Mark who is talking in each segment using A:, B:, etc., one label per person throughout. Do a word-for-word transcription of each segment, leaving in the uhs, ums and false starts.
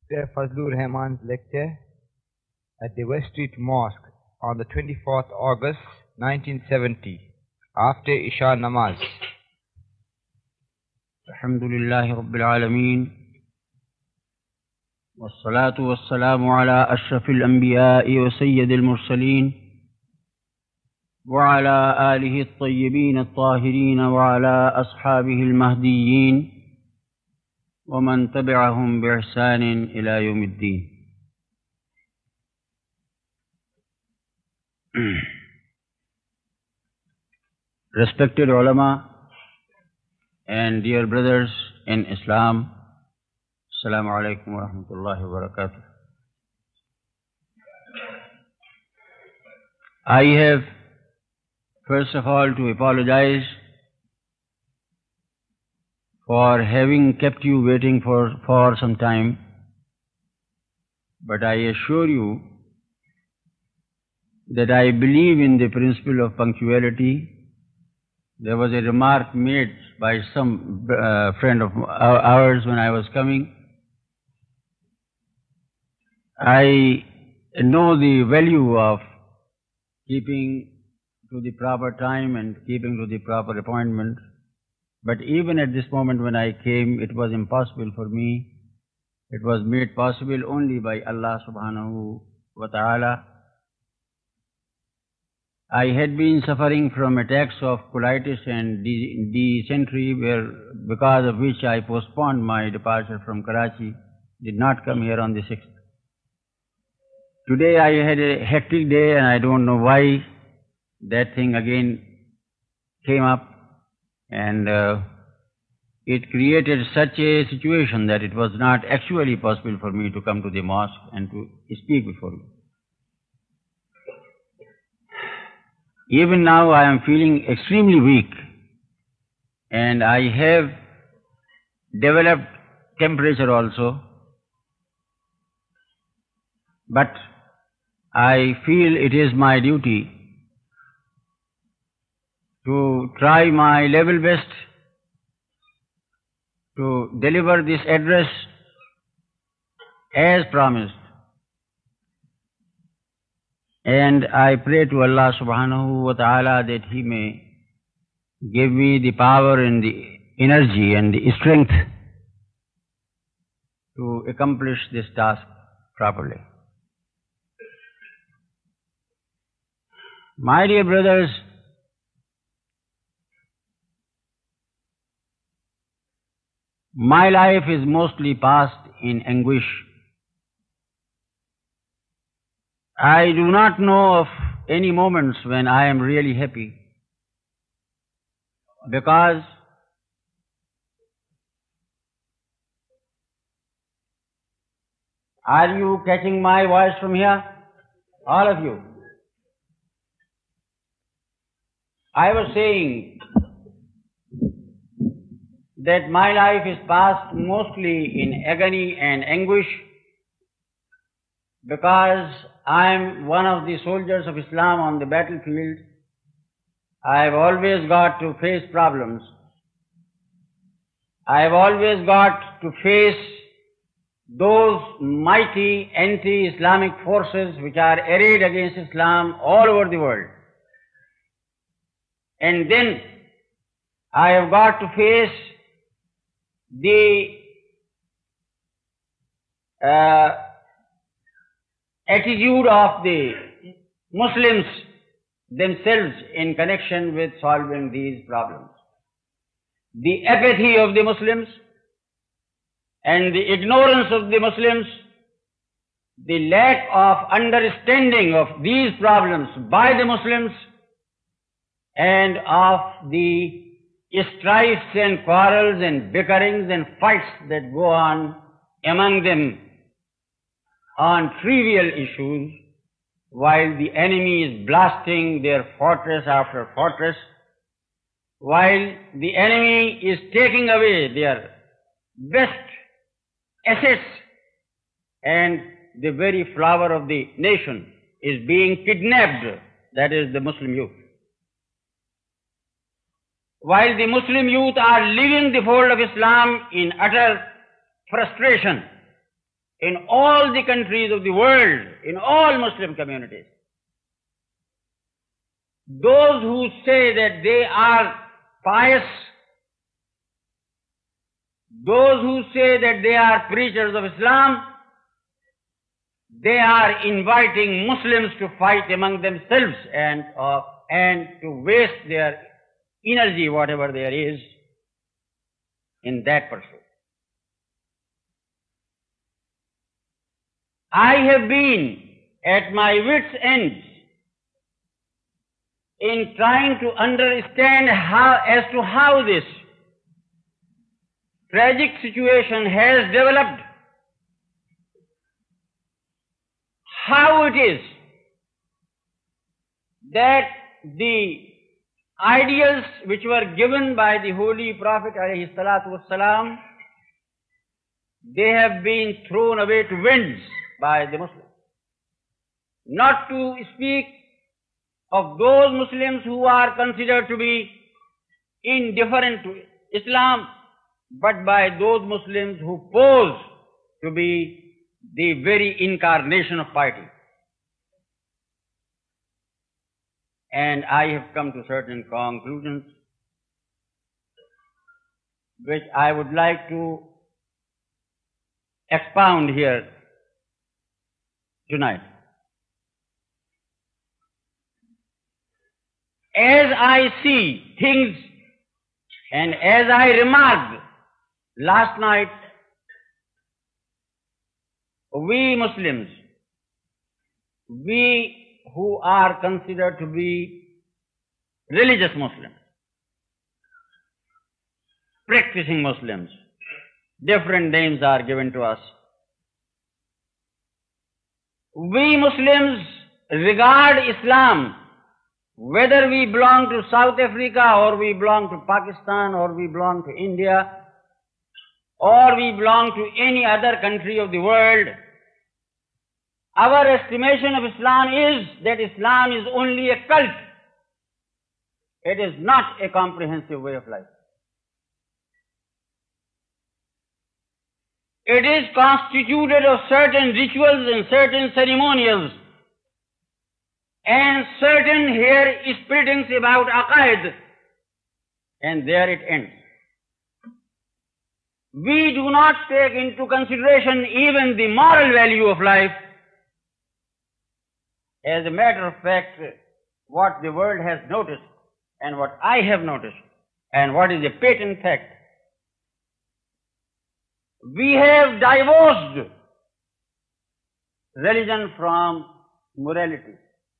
A: Mister Fazlur Rahman's lecture at the West Street Mosque on the twenty-fourth of August nineteen seventy after Isha Namaz.
B: Alhamdulillahi Rabbil Alameen Wassalatu wassalamu ala ashrafil anbiya'i wa sayyidil mursaleen wa ala alihi at-tayyibin at-tahirin wa ala ashabihi al-mahdiyyin wa man tabi'ahum bi ihsanin ila yawmiddin. Respected ulama and dear brothers in Islam, Assalamu alaikum wa rahmatullahi wa barakatuh. I have first of all to apologize for having kept you waiting for, for some time, but I assure you that I believe in the principle of punctuality. There was a remark made by some uh, friend of ours when I was coming. I know the value of keeping to the proper time and keeping to the proper appointment, but even at this moment when I came, it was impossible for me. It was made possible only by Allah subhanahu wa ta'ala. I had been suffering from attacks of colitis and dysentery, where, because of which I postponed my departure from Karachi, did not come here on the sixth. Today I had a hectic day and I don't know why that thing again came up, and uh, it created such a situation that it was not actually possible for me to come to the mosque and to speak before you. Even now I am feeling extremely weak, and I have developed temperature also, but I feel it is my duty to try my level best to deliver this address as promised. And I pray to Allah subhanahu wa ta'ala that He may give me the power and the energy and the strength to accomplish this task properly. My dear brothers, my life is mostly passed in anguish. I do not know of any moments when I am really happy, because are you catching my voice from here? All of you. I was saying that my life is passed mostly in agony and anguish, because I am one of the soldiers of Islam on the battlefield. I have always got to face problems. I have always got to face those mighty anti-Islamic forces which are arrayed against Islam all over the world. And then I have got to face the uh, attitude of the Muslims themselves in connection with solving these problems. The apathy of the Muslims and the ignorance of the Muslims, the lack of understanding of these problems by the Muslims, and of the strifes and quarrels and bickerings and fights that go on among them on trivial issues, while the enemy is blasting their fortress after fortress, while the enemy is taking away their best assets, and the very flower of the nation is being kidnapped, that is the Muslim youth. While the Muslim youth are leaving the fold of Islam in utter frustration, in all the countries of the world, in all Muslim communities. Those who say that they are pious, those who say that they are preachers of Islam, they are inviting Muslims to fight among themselves and, uh, and to waste their energy, whatever there is, in that pursuit. I have been at my wits' ends in trying to understand how, as to how this tragic situation has developed, how it is that the ideals which were given by the Holy Prophet alayhi salatu wassalam, they have been thrown away to winds by the Muslims. Not to speak of those Muslims who are considered to be indifferent to Islam, but by those Muslims who pose to be the very incarnation of piety. And I have come to certain conclusions which I would like to expound here tonight. As I see things and as I remarked last night, we Muslims, we who are considered to be religious Muslims, practicing Muslims, different names are given to us. We Muslims regard Islam, whether we belong to South Africa or we belong to Pakistan or we belong to India or we belong to any other country of the world, our estimation of Islam is that Islam is only a cult. It is not a comprehensive way of life. It is constituted of certain rituals and certain ceremonials and certain hair splittings about aqaid, and there it ends. We do not take into consideration even the moral value of life. As a matter of fact, what the world has noticed and what I have noticed and what is a patent fact, we have divorced religion from morality.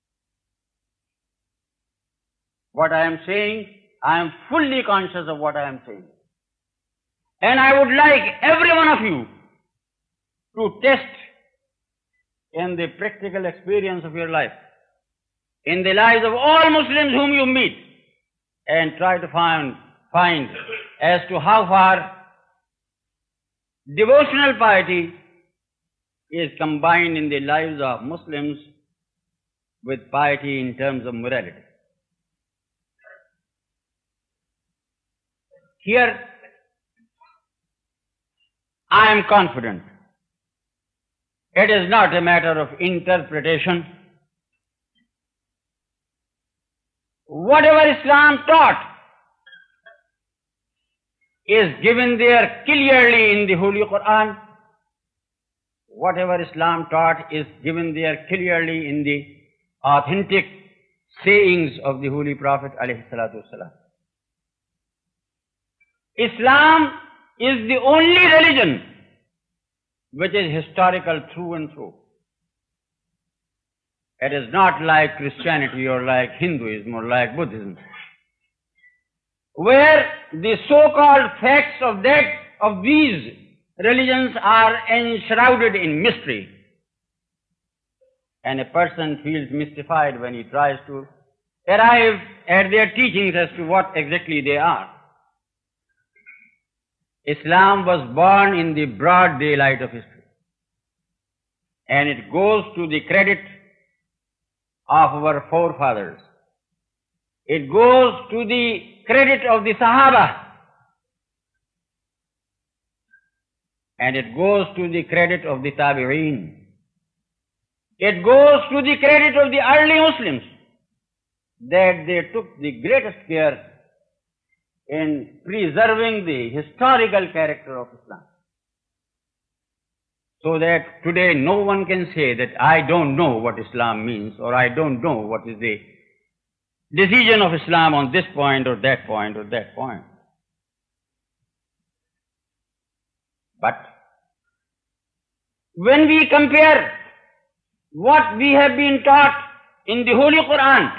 B: What I am saying, I am fully conscious of what I am saying. And I would like every one of you to test in the practical experience of your life, in the lives of all Muslims whom you meet, and try to find, find as to how far devotional piety is combined in the lives of Muslims with piety in terms of morality. Here, I am confident it is not a matter of interpretation. Whatever Islam taught is given there clearly in the Holy Quran. Whatever Islam taught is given there clearly in the authentic sayings of the Holy Prophet alayhi salatu wasalam. Islam is the only religion which is historical through and through. It is not like Christianity or like Hinduism or like Buddhism, where the so-called facts of that, of these religions are enshrouded in mystery. And a person feels mystified when he tries to arrive at their teachings as to what exactly they are. Islam was born in the broad daylight of history. And it goes to the credit of our forefathers. It goes to the credit of the Sahaba. And it goes to the credit of the Tabi'een. It goes to the credit of the early Muslims that they took the greatest care in preserving the historical character of Islam. So that today no one can say that I don't know what Islam means, or I don't know what is the decision of Islam on this point or that point or that point. But when we compare what we have been taught in the Holy Quran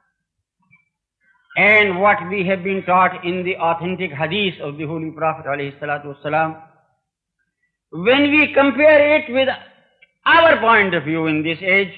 B: and what we have been taught in the authentic hadith of the Holy Prophet ﷺ, when we compare it with our point of view in this age,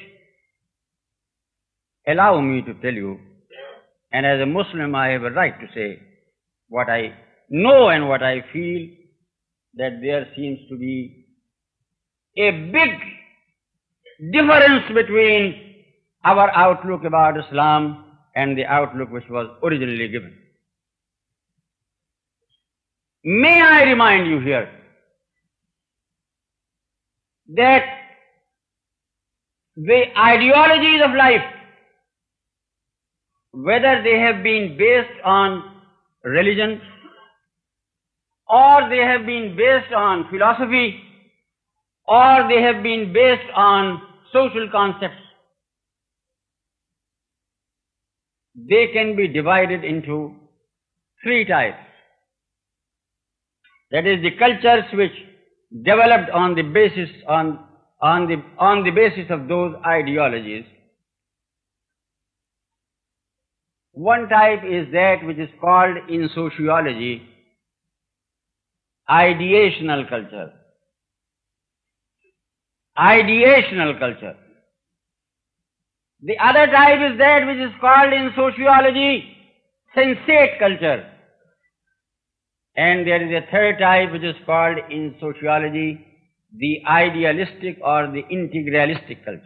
B: allow me to tell you, and as a Muslim I have a right to say what I know and what I feel, that there seems to be a big difference between our outlook about Islam and the outlook which was originally given. May I remind you here that the ideologies of life, whether they have been based on religion or they have been based on philosophy or they have been based on social concepts, they can be divided into three types. That is, the cultures which developed on the basis on on the on the basis of those ideologies. One type is that which is called in sociology ideational culture. Ideational culture. The other type is that which is called in sociology sensate culture. And there is a third type which is called in sociology the idealistic or the integralistic culture.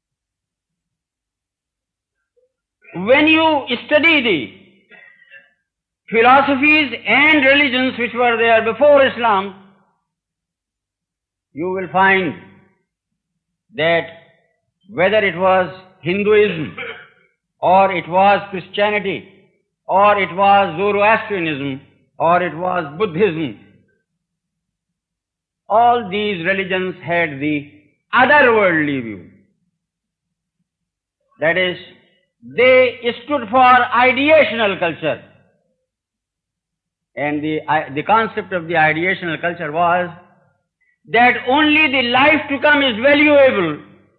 B: When you study the philosophies and religions which were there before Islam, you will find that whether it was Hinduism, or it was Christianity, or it was Zoroastrianism, or it was Buddhism, all these religions had the otherworldly view. That is, they stood for ideational culture. And the, the concept of the ideational culture was that only the life to come is valuable,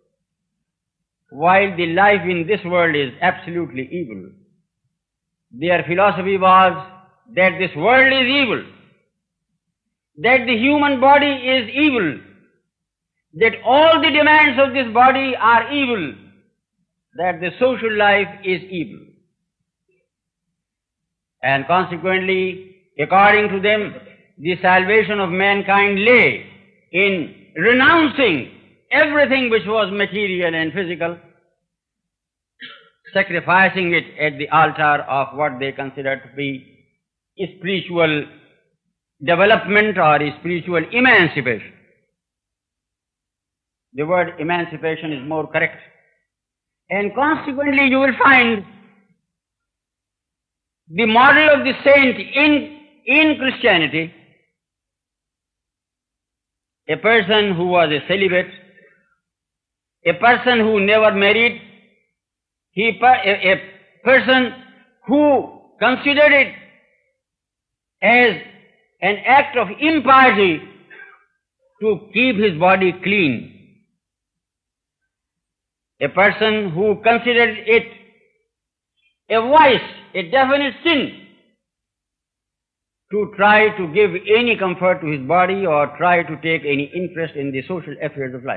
B: while the life in this world is absolutely evil. Their philosophy was that this world is evil, that the human body is evil, that all the demands of this body are evil, that the social life is evil. And consequently, according to them, the salvation of mankind lay in renouncing everything which was material and physical, sacrificing it at the altar of what they considered to be spiritual development or spiritual emancipation. The word emancipation is more correct. And consequently you will find the model of the saint in, in Christianity, a person who was a celibate, a person who never married, he, a, a person who considered it as an act of impiety to keep his body clean. A person who considered it a vice, a definite sin, to try to give any comfort to his body or try to take any interest in the social affairs of life.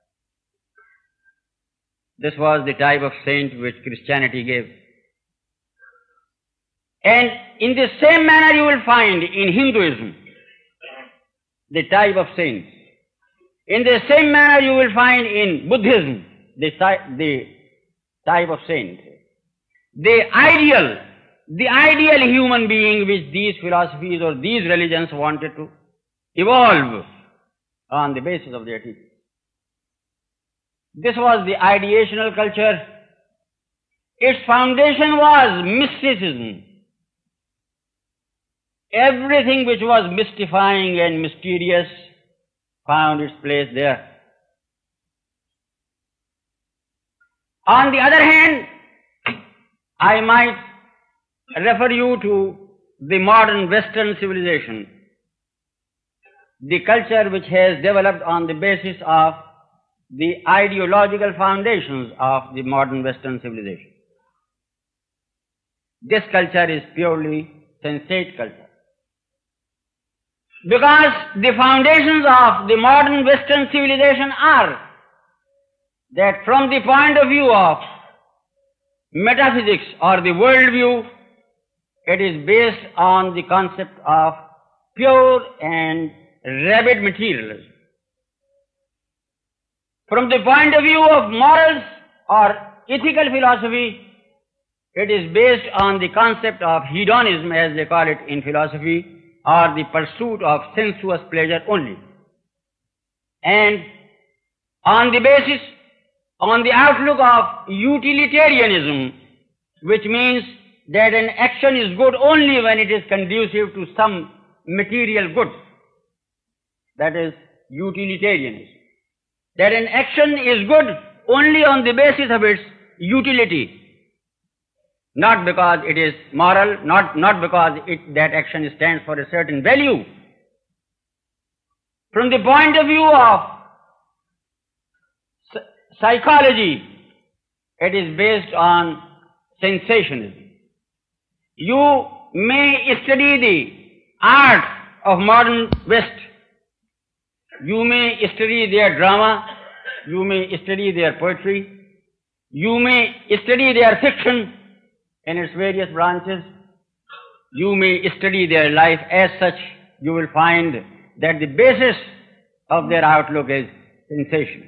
B: This was the type of saint which Christianity gave. And in the same manner you will find in Hinduism the type of saints. In the same manner you will find in Buddhism the, the type of saint. The ideal, the ideal human being which these philosophies or these religions wanted to evolve on the basis of their teachings. This was the ideational culture. Its foundation was mysticism. Everything which was mystifying and mysterious found its place there. On the other hand, I might refer you to the modern Western civilization, the culture which has developed on the basis of the ideological foundations of the modern Western civilization. This culture is purely sensate culture. Because the foundations of the modern Western civilization are that from the point of view of metaphysics or the worldview, it is based on the concept of pure and rabid materialism. From the point of view of morals or ethical philosophy, it is based on the concept of hedonism, as they call it in philosophy, or the pursuit of sensuous pleasure only. And on the basis, on the outlook of utilitarianism, which means that an action is good only when it is conducive to some material good. That is utilitarianism. That an action is good only on the basis of its utility, not because it is moral, not, not because it, that action stands for a certain value. From the point of view of psychology, it is based on sensationism. You may study the art of modern West. You may study their drama. You may study their poetry. You may study their fiction in its various branches. You may study their life. As such, you will find that the basis of their outlook is sensation.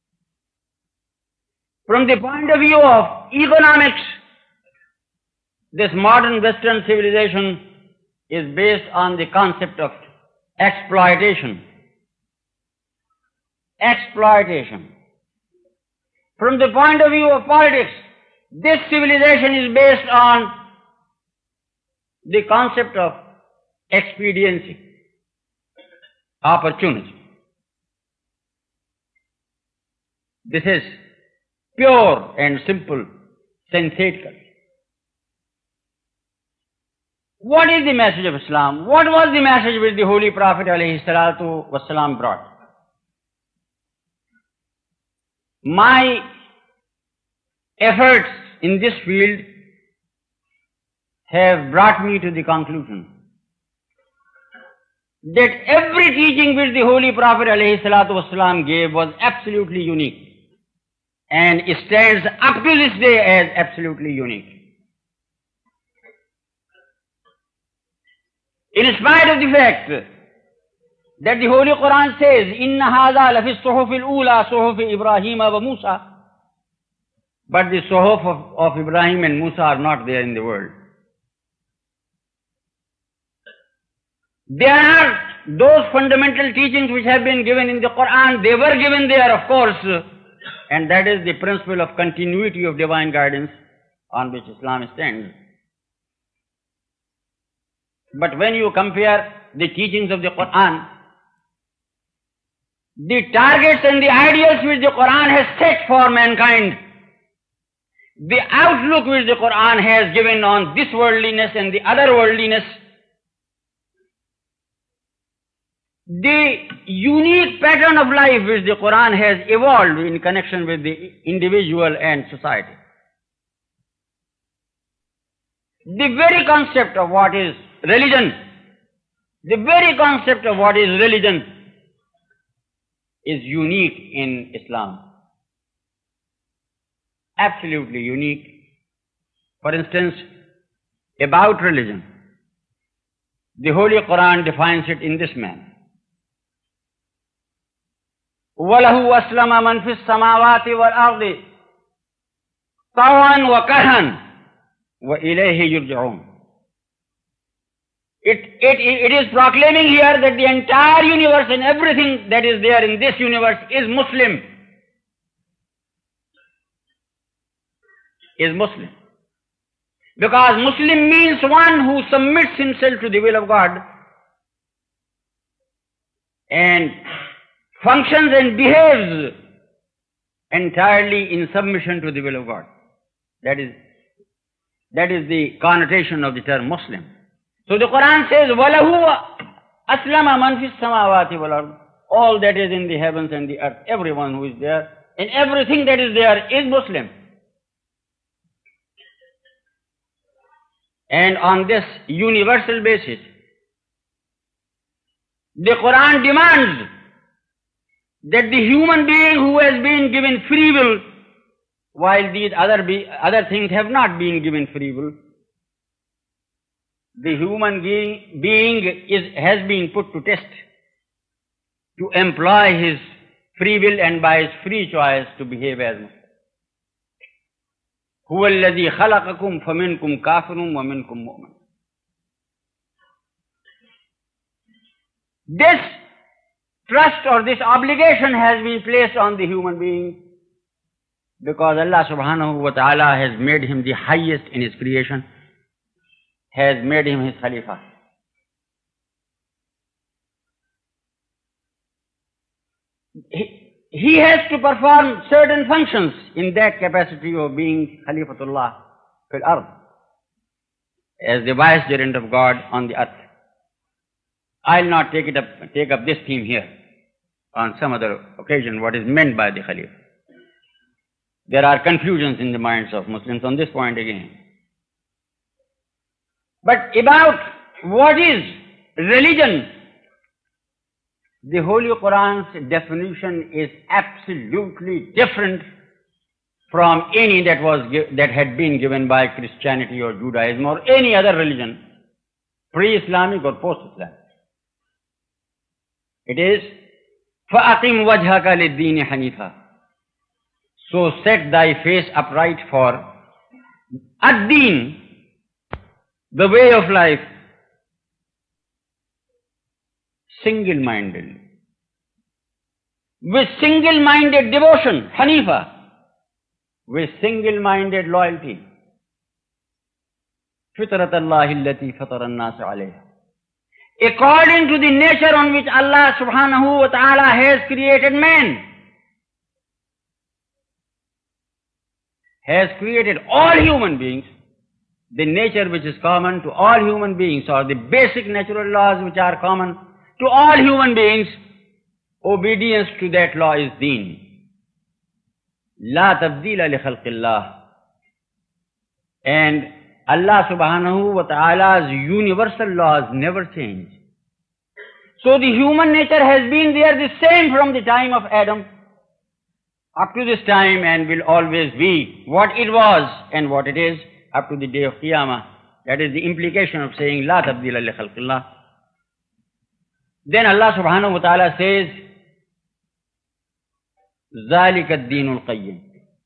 B: From the point of view of economics, this modern Western civilization is based on the concept of exploitation. Exploitation. From the point of view of politics, this civilization is based on the concept of expediency, opportunity. This is pure and simple sensate culture. What is the message of Islam? What was the message which the Holy Prophet alayhi salatu wasalam brought? My efforts in this field have brought me to the conclusion that every teaching which the Holy Prophet alayhi salatu wasalam gave was absolutely unique and stands up to this day as absolutely unique. In spite of the fact that the Holy Quran says, "Inna hadha lafi suhuf al-ula, suhuf Ibrahim wa Musa," but the suhuf of, of Ibrahim and Musa are not there in the world. There are those fundamental teachings which have been given in the Quran. They were given there, of course, and that is the principle of continuity of divine guidance on which Islam stands. But when you compare the teachings of the Quran, the targets and the ideals which the Quran has set for mankind, the outlook which the Quran has given on this worldliness and the other worldliness, the unique pattern of life which the Quran has evolved in connection with the individual and society. The very concept of what is religion, the very concept of what is religion is unique in Islam. Absolutely unique. For instance, about religion, the Holy Quran defines it in this manner. وَلَهُ أَسْلَمَ مَنْ فِي السَّمَاوَاتِ وَالْأَرْضِ طَوْعًا وَكَرْهًا وَإِلَيْهِ يُرْجَعُونَ. It, it, it is proclaiming here that the entire universe and everything that is there in this universe is Muslim. Is Muslim. Because Muslim means one who submits himself to the will of God and functions and behaves entirely in submission to the will of God. That is, that is the connotation of the term Muslim. So the Quran says, وَلَهُ أَسْلَمَ مَنْ فِي السَّمَاوَاتِ وَالْأَرْضِ. All that is in the heavens and the earth, everyone who is there, and everything that is there is Muslim. And on this universal basis, the Quran demands that the human being who has been given free will, while these other, be, other things have not been given free will, the human being, being is, has been put to test to employ his free will and by his free choice to behave as Muslim. هُوَ الَّذِي خَلَقَكُمْ فَمِنْكُمْ كَافِرٌ وَمِنْكُمْ مُؤْمِنٌ. This trust or this obligation has been placed on the human being because Allah subhanahu wa ta'ala has made him the highest in his creation, has made him his Khalifa. He, he has to perform certain functions in that capacity of being Khalifatullah fil ard, as the vicegerent of God on the earth. I'll not take it up, take up this theme here. On some other occasion, what is meant by the Khalifa. There are confusions in the minds of Muslims on this point again. But about what is religion, the Holy Quran's definition is absolutely different from any that was that had been given by Christianity or Judaism or any other religion, pre-Islamic or post-Islamic. It is فَأَقِمْ وَجْهَكَ لِلدِّينِ حَنِيفًا. So set thy face upright for ad-deen, the way of life, single-mindedly, with single-minded devotion, Hanifa, with single-minded loyalty. فِطْرَةَ اللَّهِ الَّتِي فَطَرَ النَّاسَ عَلَيْهَا. According to the nature on which Allah subhanahu wa ta'ala has created man, has created all human beings, the nature which is common to all human beings, or the basic natural laws which are common to all human beings, obedience to that law is deen. La tabdila li khalqillah. And Allah subhanahu wa ta'ala's universal laws never change. So the human nature has been there the same from the time of Adam up to this time and will always be what it was and what it is up to the day of Qiyamah. That is the implication of saying La tabdila li khalqillah. Then Allah subhanahu wa ta'ala says, ذَلِكَ الدِّينُ الْقَيِّمُ.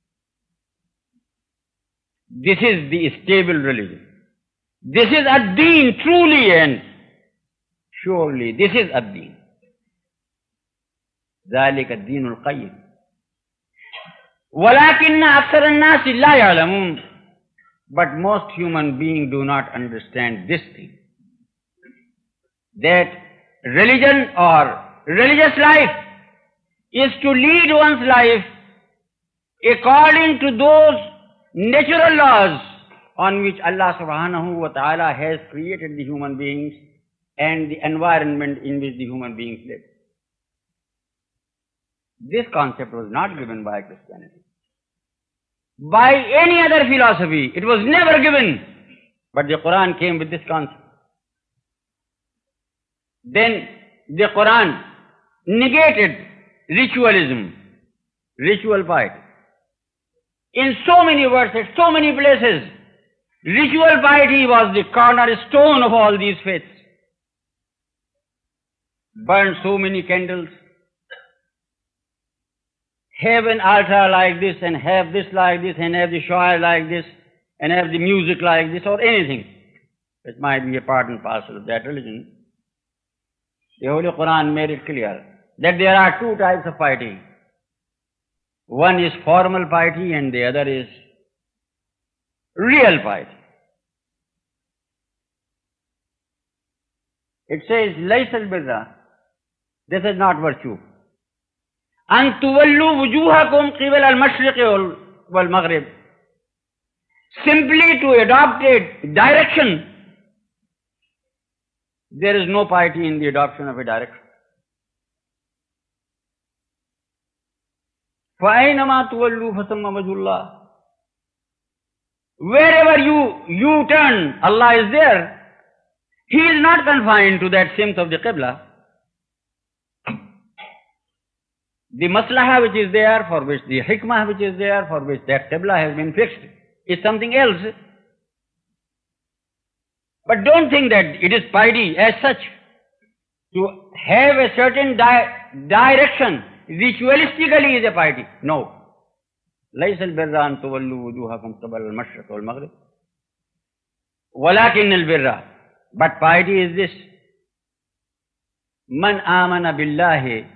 B: This is the stable religion. This is ad-deen truly and surely. This is ad-deen. ذَلِكَ الدِّينُ الْقَيِّمُ. وَلَكِنَّ أَكْثَرَ النَّاسِ لَا يَعْلَمُونَ. But most human beings do not understand this thing. That religion or religious life is to lead one's life according to those natural laws on which Allah subhanahu wa ta'ala has created the human beings and the environment in which the human beings live. This concept was not given by Christianity. By any other philosophy, it was never given. But the Quran came with this concept. Then the Quran negated ritualism, ritual piety. In so many verses, so many places, ritual piety was the cornerstone of all these faiths. Burn so many candles, have an altar like this and have this like this and have the shower like this and have the music like this or anything. It might be a part and parcel of that religion. The Holy Quran made it clear that there are two types of piety. One is formal piety and the other is real piety. It says, لَيْسَ الْبِرَّ. This is not virtue. أَن تُوَلُّوا وُجُوهَكُمْ قِبَلَ الْمَشْرِقِ وَالْمَغْرِبِ. Simply to adopt a direction. There is no piety in the adoption of a direction. فَأَيْنَمَا تُوَلُّوا فَثَمَّ وَجْهُ اللَّهِ. Wherever you, you turn, Allah is there. He is not confined to that simt of the Qibla. The maslaha which is there, for which the hikmah which is there, for which that Qibla has been fixed, is something else. But don't think that it is piety as such. To have a certain di- direction ritualistically is a piety. No. لَيْسَ الْبِرَّ أَن تُوَلُّوا وُجُوهَكُمْ قِبَلَ الْمَشْرِقِ وَالْمَغْرِبِ وَلَكِنَّ الْبِرَّ. But piety is this. Man amana billahi,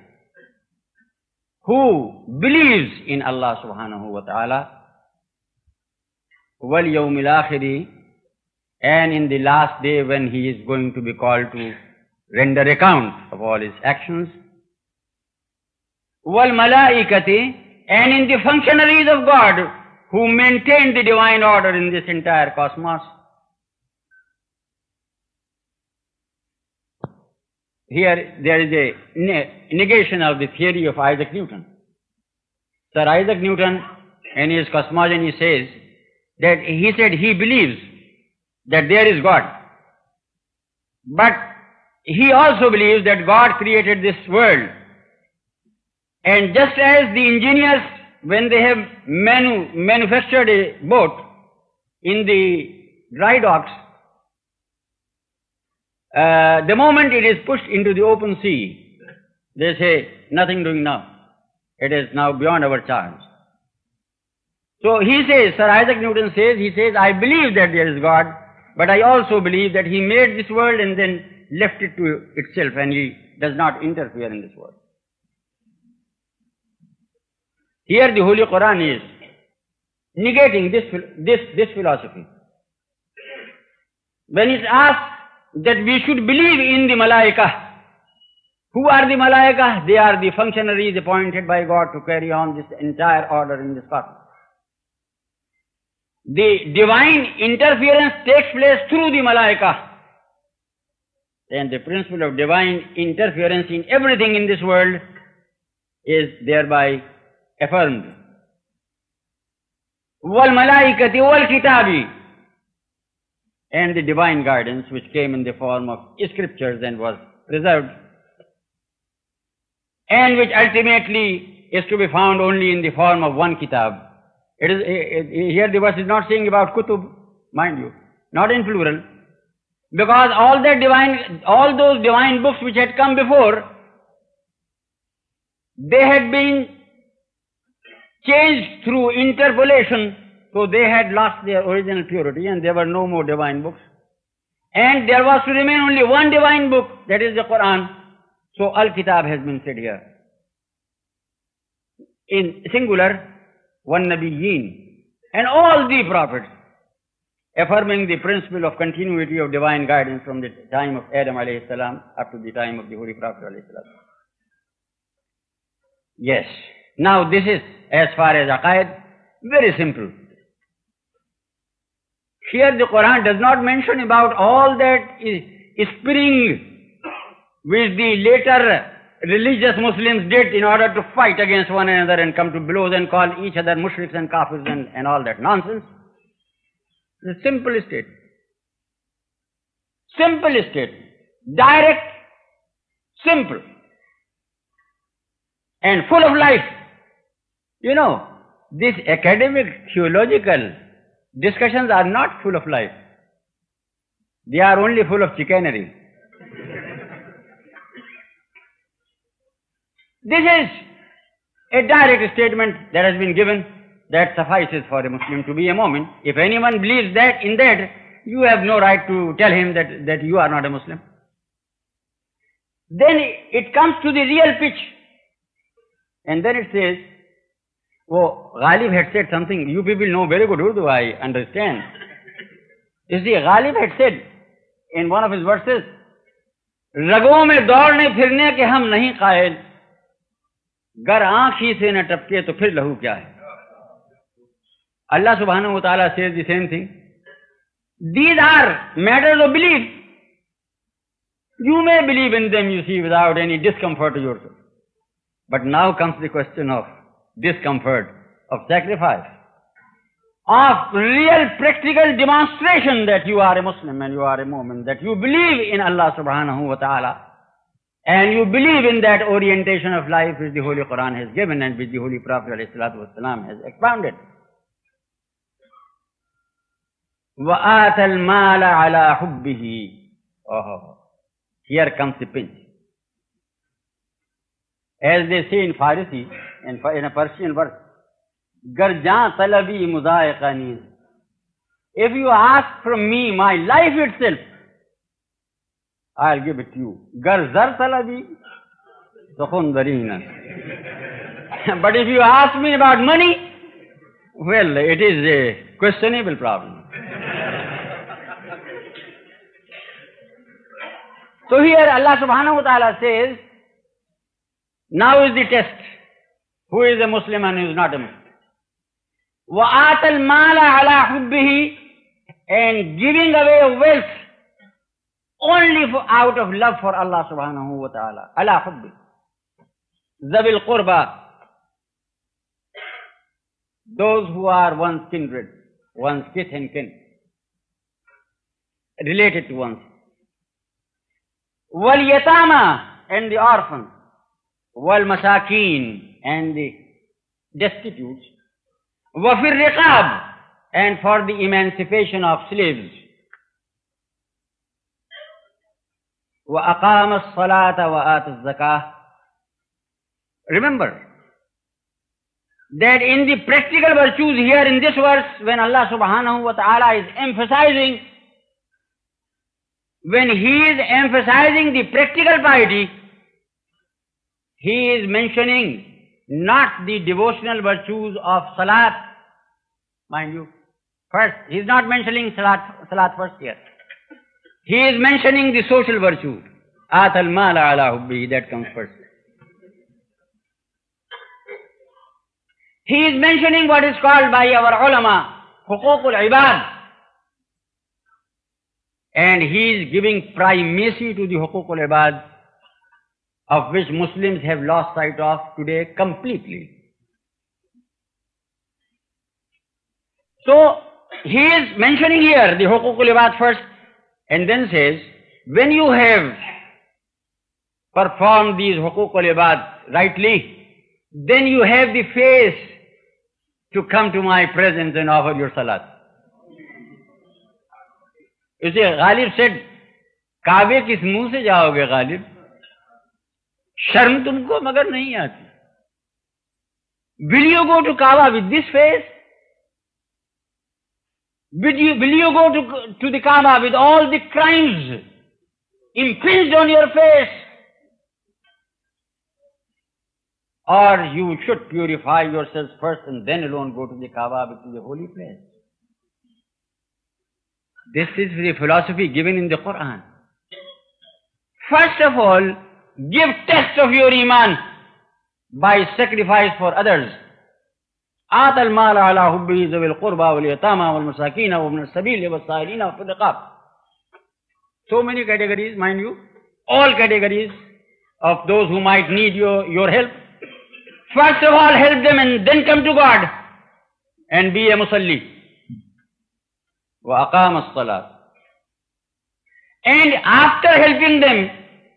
B: who believes in Allah subhanahu wa ta'ala, wal yawmil akhiri, and in the last day when he is going to be called to render account of all his actions, wal malaikati, and in the functionaries of God who maintain the divine order in this entire cosmos. Here there is a ne- negation of the theory of Isaac Newton. Sir Isaac Newton in his cosmogony says that he said he believes that there is God. But he also believes that God created this world. And just as the engineers, when they have manu- manufactured a boat in the dry docks, Uh, the moment it is pushed into the open sea, they say, nothing doing now. It is now beyond our charge. So he says, Sir Isaac Newton says, he says, I believe that there is God, but I also believe that he made this world and then left it to itself and he does not interfere in this world. Here the Holy Quran is negating this, this, this philosophy. When it's asked that we should believe in the Malaika. Who are the Malaika? They are the functionaries appointed by God to carry on this entire order in this cosmos. The divine interference takes place through the Malaika. And the principle of divine interference in everything in this world is thereby affirmed. Wal Malaikati wal Kitabi. And the divine guidance which came in the form of scriptures and was preserved, and which ultimately is to be found only in the form of one kitab. It is, here the verse is not saying about kutub, mind you, not in plural, because all that divine, all those divine books which had come before, they had been changed through interpolation. So they had lost their original purity and there were no more divine books. And there was to remain only one divine book, that is the Quran. So Al-Kitab has been said here. In singular, one Nabiyyin. And all the prophets, affirming the principle of continuity of divine guidance from the time of Adam alayhi salam up to the time of the Holy Prophet alayhi salam. Yes. Now this is, as far as Aqaid, very simple. Here the Quran does not mention about all that is spring which the later religious Muslims did in order to fight against one another and come to blows and call each other mushriks and kafirs and, and all that nonsense. It's a simple statement. Simple statement. Direct, simple, and full of life. You know, this academic, theological discussions are not full of life. They are only full of chicanery. This is a direct statement that has been given that suffices for a Muslim to be a Mu'min. If anyone believes that in that, You have no right to tell him that, that you are not a Muslim. Then it comes to the real pitch. And then it says, oh, Ghalib had said something. You people know very good Urdu, I understand. You see, Ghalib had said in one of his verses, रगों में दौड़ने फिरने के हम नहीं कायल, गर आँखी से न टपके तो फिर लहू क्या है. Allah subhanahu wa ta'ala says the same thing. These are matters of belief. You may believe in them, you see, without any discomfort to yourself. But now comes the question of discomfort, of sacrifice, of real practical demonstration that you are a Muslim and you are a Mu'min, that you believe in Allah subhanahu wa ta'ala, and you believe in that orientation of life which the Holy Quran has given and which the Holy Prophet alayhi salatu wasalam has expounded. وَآتَ الْمَالَ عَلَى حُبِّهِ. Oh, here comes the pinch. As they say in Farsi, in, in a Persian verse, Garjan talabi muzaiqani. If you ask from me my life itself, I'll give it to you. Garzar talabi, but if you ask me about money, well, it is a questionable problem. So here Allah subhanahu wa ta'ala says, now is the test. Who is a Muslim and who is not a Muslim? وَآتَ الْمَالَ عَلَى حُبِّهِ. And giving away wealth only for, out of love for Allah subhanahu wa ta'ala. عَلَى حُبِّهِ. ذَوِي الْقُرْبَى. Those who are one's kindred, one's kith and kin, related to one's. وَالْيَتَامَى. And the orphans. وَالْمَسَاكِينَ. And the destitutes. وَفِي الرِّقَابِ. And for the emancipation of slaves. وَأَقَامَ الصَّلَاةَ وَآتَ الزَّكَاةَ. Remember that in the practical virtues here in this verse, when Allah subhanahu wa ta'ala is emphasizing, when He is emphasizing the practical piety, He is mentioning not the devotional virtues of salat, mind you. First, He is not mentioning salat, salat first here. He is mentioning the social virtue. آتَ الْمَالَ عَلَى حُبِّهِ. That comes first. He is mentioning what is called by our ulama, حُقُوقُ الْعِبَادِ. And he is giving primacy to the حُقُوقُ الْعِبَادِ, of which Muslims have lost sight of today completely. So, he is mentioning here the حُقُوقُ الْعِبَادِ first, and then says, when you have performed these حُقُوقُ الْعِبَادِ rightly, then you have the face to come to my presence and offer your salat. You see, Ghalib said, Kabe kis muh se jaoge Ghalib? Sharm tumko magar nahi aati. Will you go to Kaaba with this face? Will you, will you go to, to the Kaaba with all the crimes impinged on your face? Or you should purify yourselves first and then alone go to the Kaaba, which is a holy place. This is the philosophy given in the Quran. First of all, give test of your iman by sacrifice for others. آتَ الْمَالَ عَلَى حُبِّهِ ذَوِي الْقُرْبَى وَالْيَتَامَى وَالْمَسَاكِينَ وَابْنَ السَّبِيلِ وَالسَّائِلِينَ وَفِي الرِّقَابِ. So many categories, mind you, all categories of those who might need your, your help. First of all, help them and then come to God and be a musalli. وَأَقَامَ الصَّلَاةِ. And after helping them,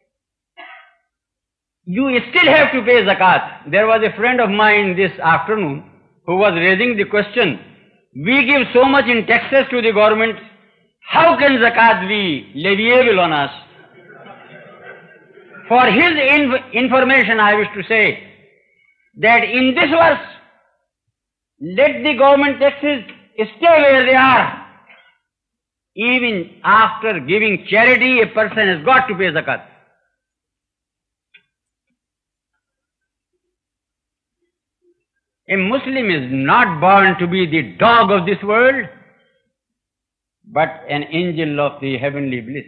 B: you still have to pay zakat. There was a friend of mine this afternoon who was raising the question, we give so much in taxes to the government, how can zakat be leviable on us? For his inf- information, I wish to say that in this verse, let the government taxes stay where they are. Even after giving charity, a person has got to pay zakat. A Muslim is not born to be the dog of this world, but an angel of the heavenly bliss.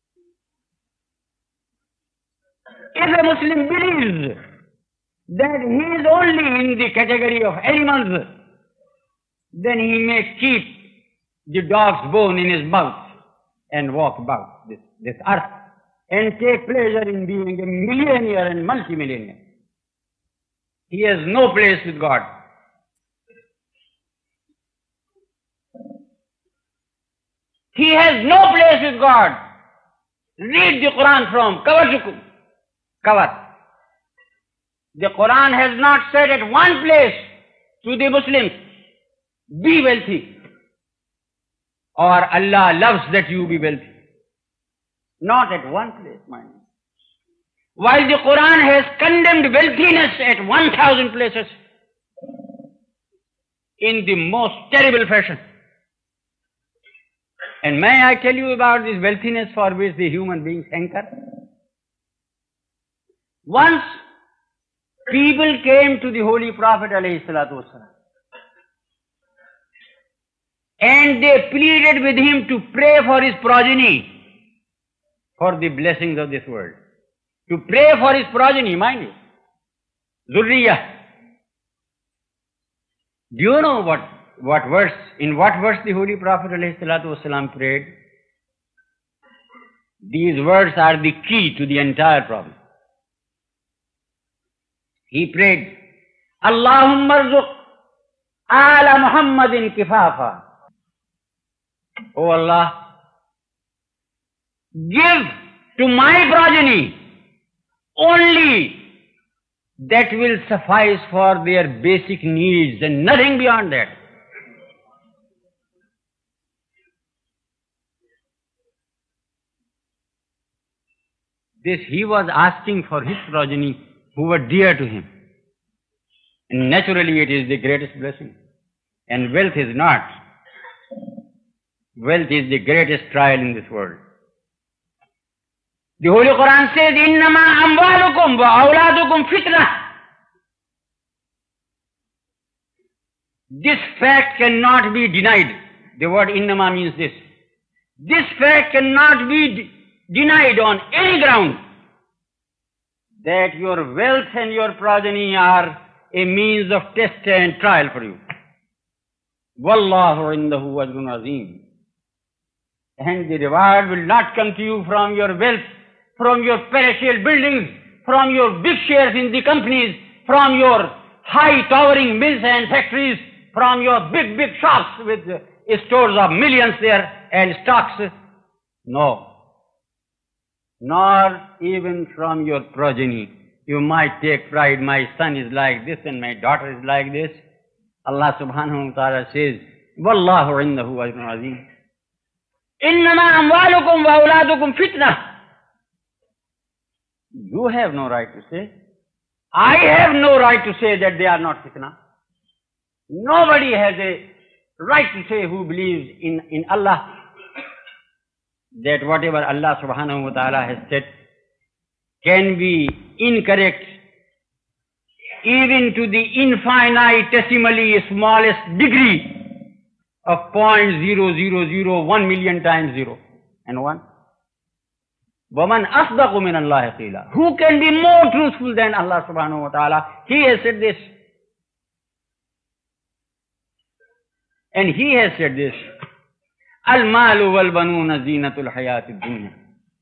B: If a Muslim believes that he is only in the category of animals, then he may keep the dog's bone in his mouth and walk about this, this earth and take pleasure in being a millionaire and multimillionaire. He has no place with God. He has no place with God. Read the Quran from cover to cover. The Quran has not said at one place to the Muslims, be wealthy, or Allah loves that you be wealthy. Not at one place, mind you. While the Quran has condemned wealthiness at one thousand places in the most terrible fashion. And may I tell you about this wealthiness for which the human beings hanker? Once people came to the Holy Prophet alayhi salatu wasalam, and they pleaded with him to pray for his progeny, for the blessings of this world. To pray for his progeny, mind you. Zurriyah. Do you know what, what verse, in what verse the Holy Prophet ﷺ prayed? These words are the key to the entire problem. He prayed, Allahumma rzuq ala Muhammadin kifafa. O Allah, give to my progeny only that will suffice for their basic needs and nothing beyond that. This he was asking for his progeny who were dear to him. And naturally it is the greatest blessing. And wealth is not. Wealth is the greatest trial in this world. The Holy Quran says, إِنَّمَا أَمْوَالُكُمْ وَأَوْلَادُكُمْ فِتْنَةٌ. This fact cannot be denied. The word innama means this. This fact cannot be d- denied on any ground, that your wealth and your progeny are a means of test and trial for you. Wallahu indahu ajrun azim. And the reward will not come to you from your wealth, from your palatial buildings, from your big shares in the companies, from your high towering mills and factories, from your big, big shops with uh, stores of millions there and stocks. No. Nor even from your progeny. You might take pride, my son is like this and my daughter is like this. Allah subhanahu wa ta'ala says, Wallahu indahu ajrun azim. Innama amwalukum wa awladukum fitnah. You have no right to say. I have no right to say that they are not fitnah. Nobody has a right to say who believes in, in Allah that whatever Allah subhanahu wa ta'ala has said can be incorrect even to the infinitesimally smallest degree of zero point zero zero zero one million times zero and one. وَمَنْ أَصْدَقُ مِنَ اللَّهِ قِيلًا. Who can be more truthful than Allah subhanahu wa ta'ala? He has said this. And he has said this. الْمَالُ وَالْبَنُونَ زِينَةُ الْحَيَاةِ الدُّنْيَا.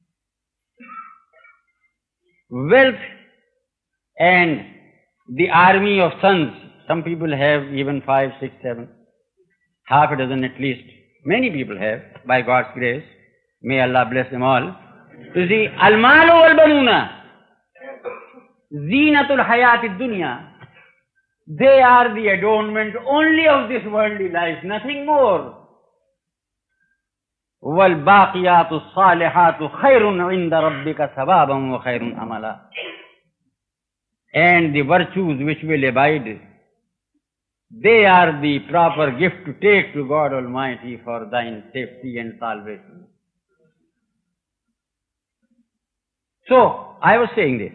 B: Wealth and the army of sons. Some people have even five, six, seven, half a dozen at least. Many people have, by God's grace. May Allah bless them all. You see, al-malu wal-banuna, zeenatul hayati dunya, they are the adornment only of this worldly life, nothing more. Wal-baqiyatu salihatu khayrun inda rabbika sababan wa khayrun amala. And the virtues which will abide, they are the proper gift to take to God Almighty for thine safety and salvation. So, I was saying this.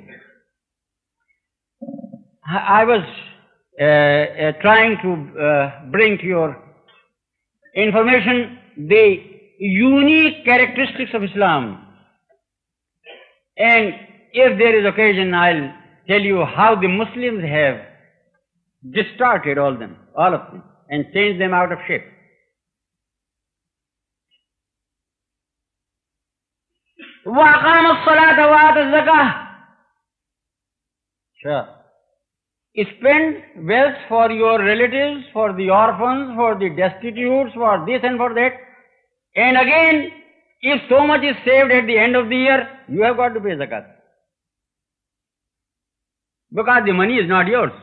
B: I was uh, uh, trying to uh, bring to your information the unique characteristics of Islam. And if there is occasion, I'll tell you how the Muslims have distorted all them, all of them, and changed them out of shape. وَأَقَامَ الصَّلَاةَ وَآتَى الزَّكَاةَ. Sure. Spend wealth for your relatives, for the orphans, for the destitutes, for this and for that. And again, if so much is saved at the end of the year, you have got to pay zakat. Because the money is not yours.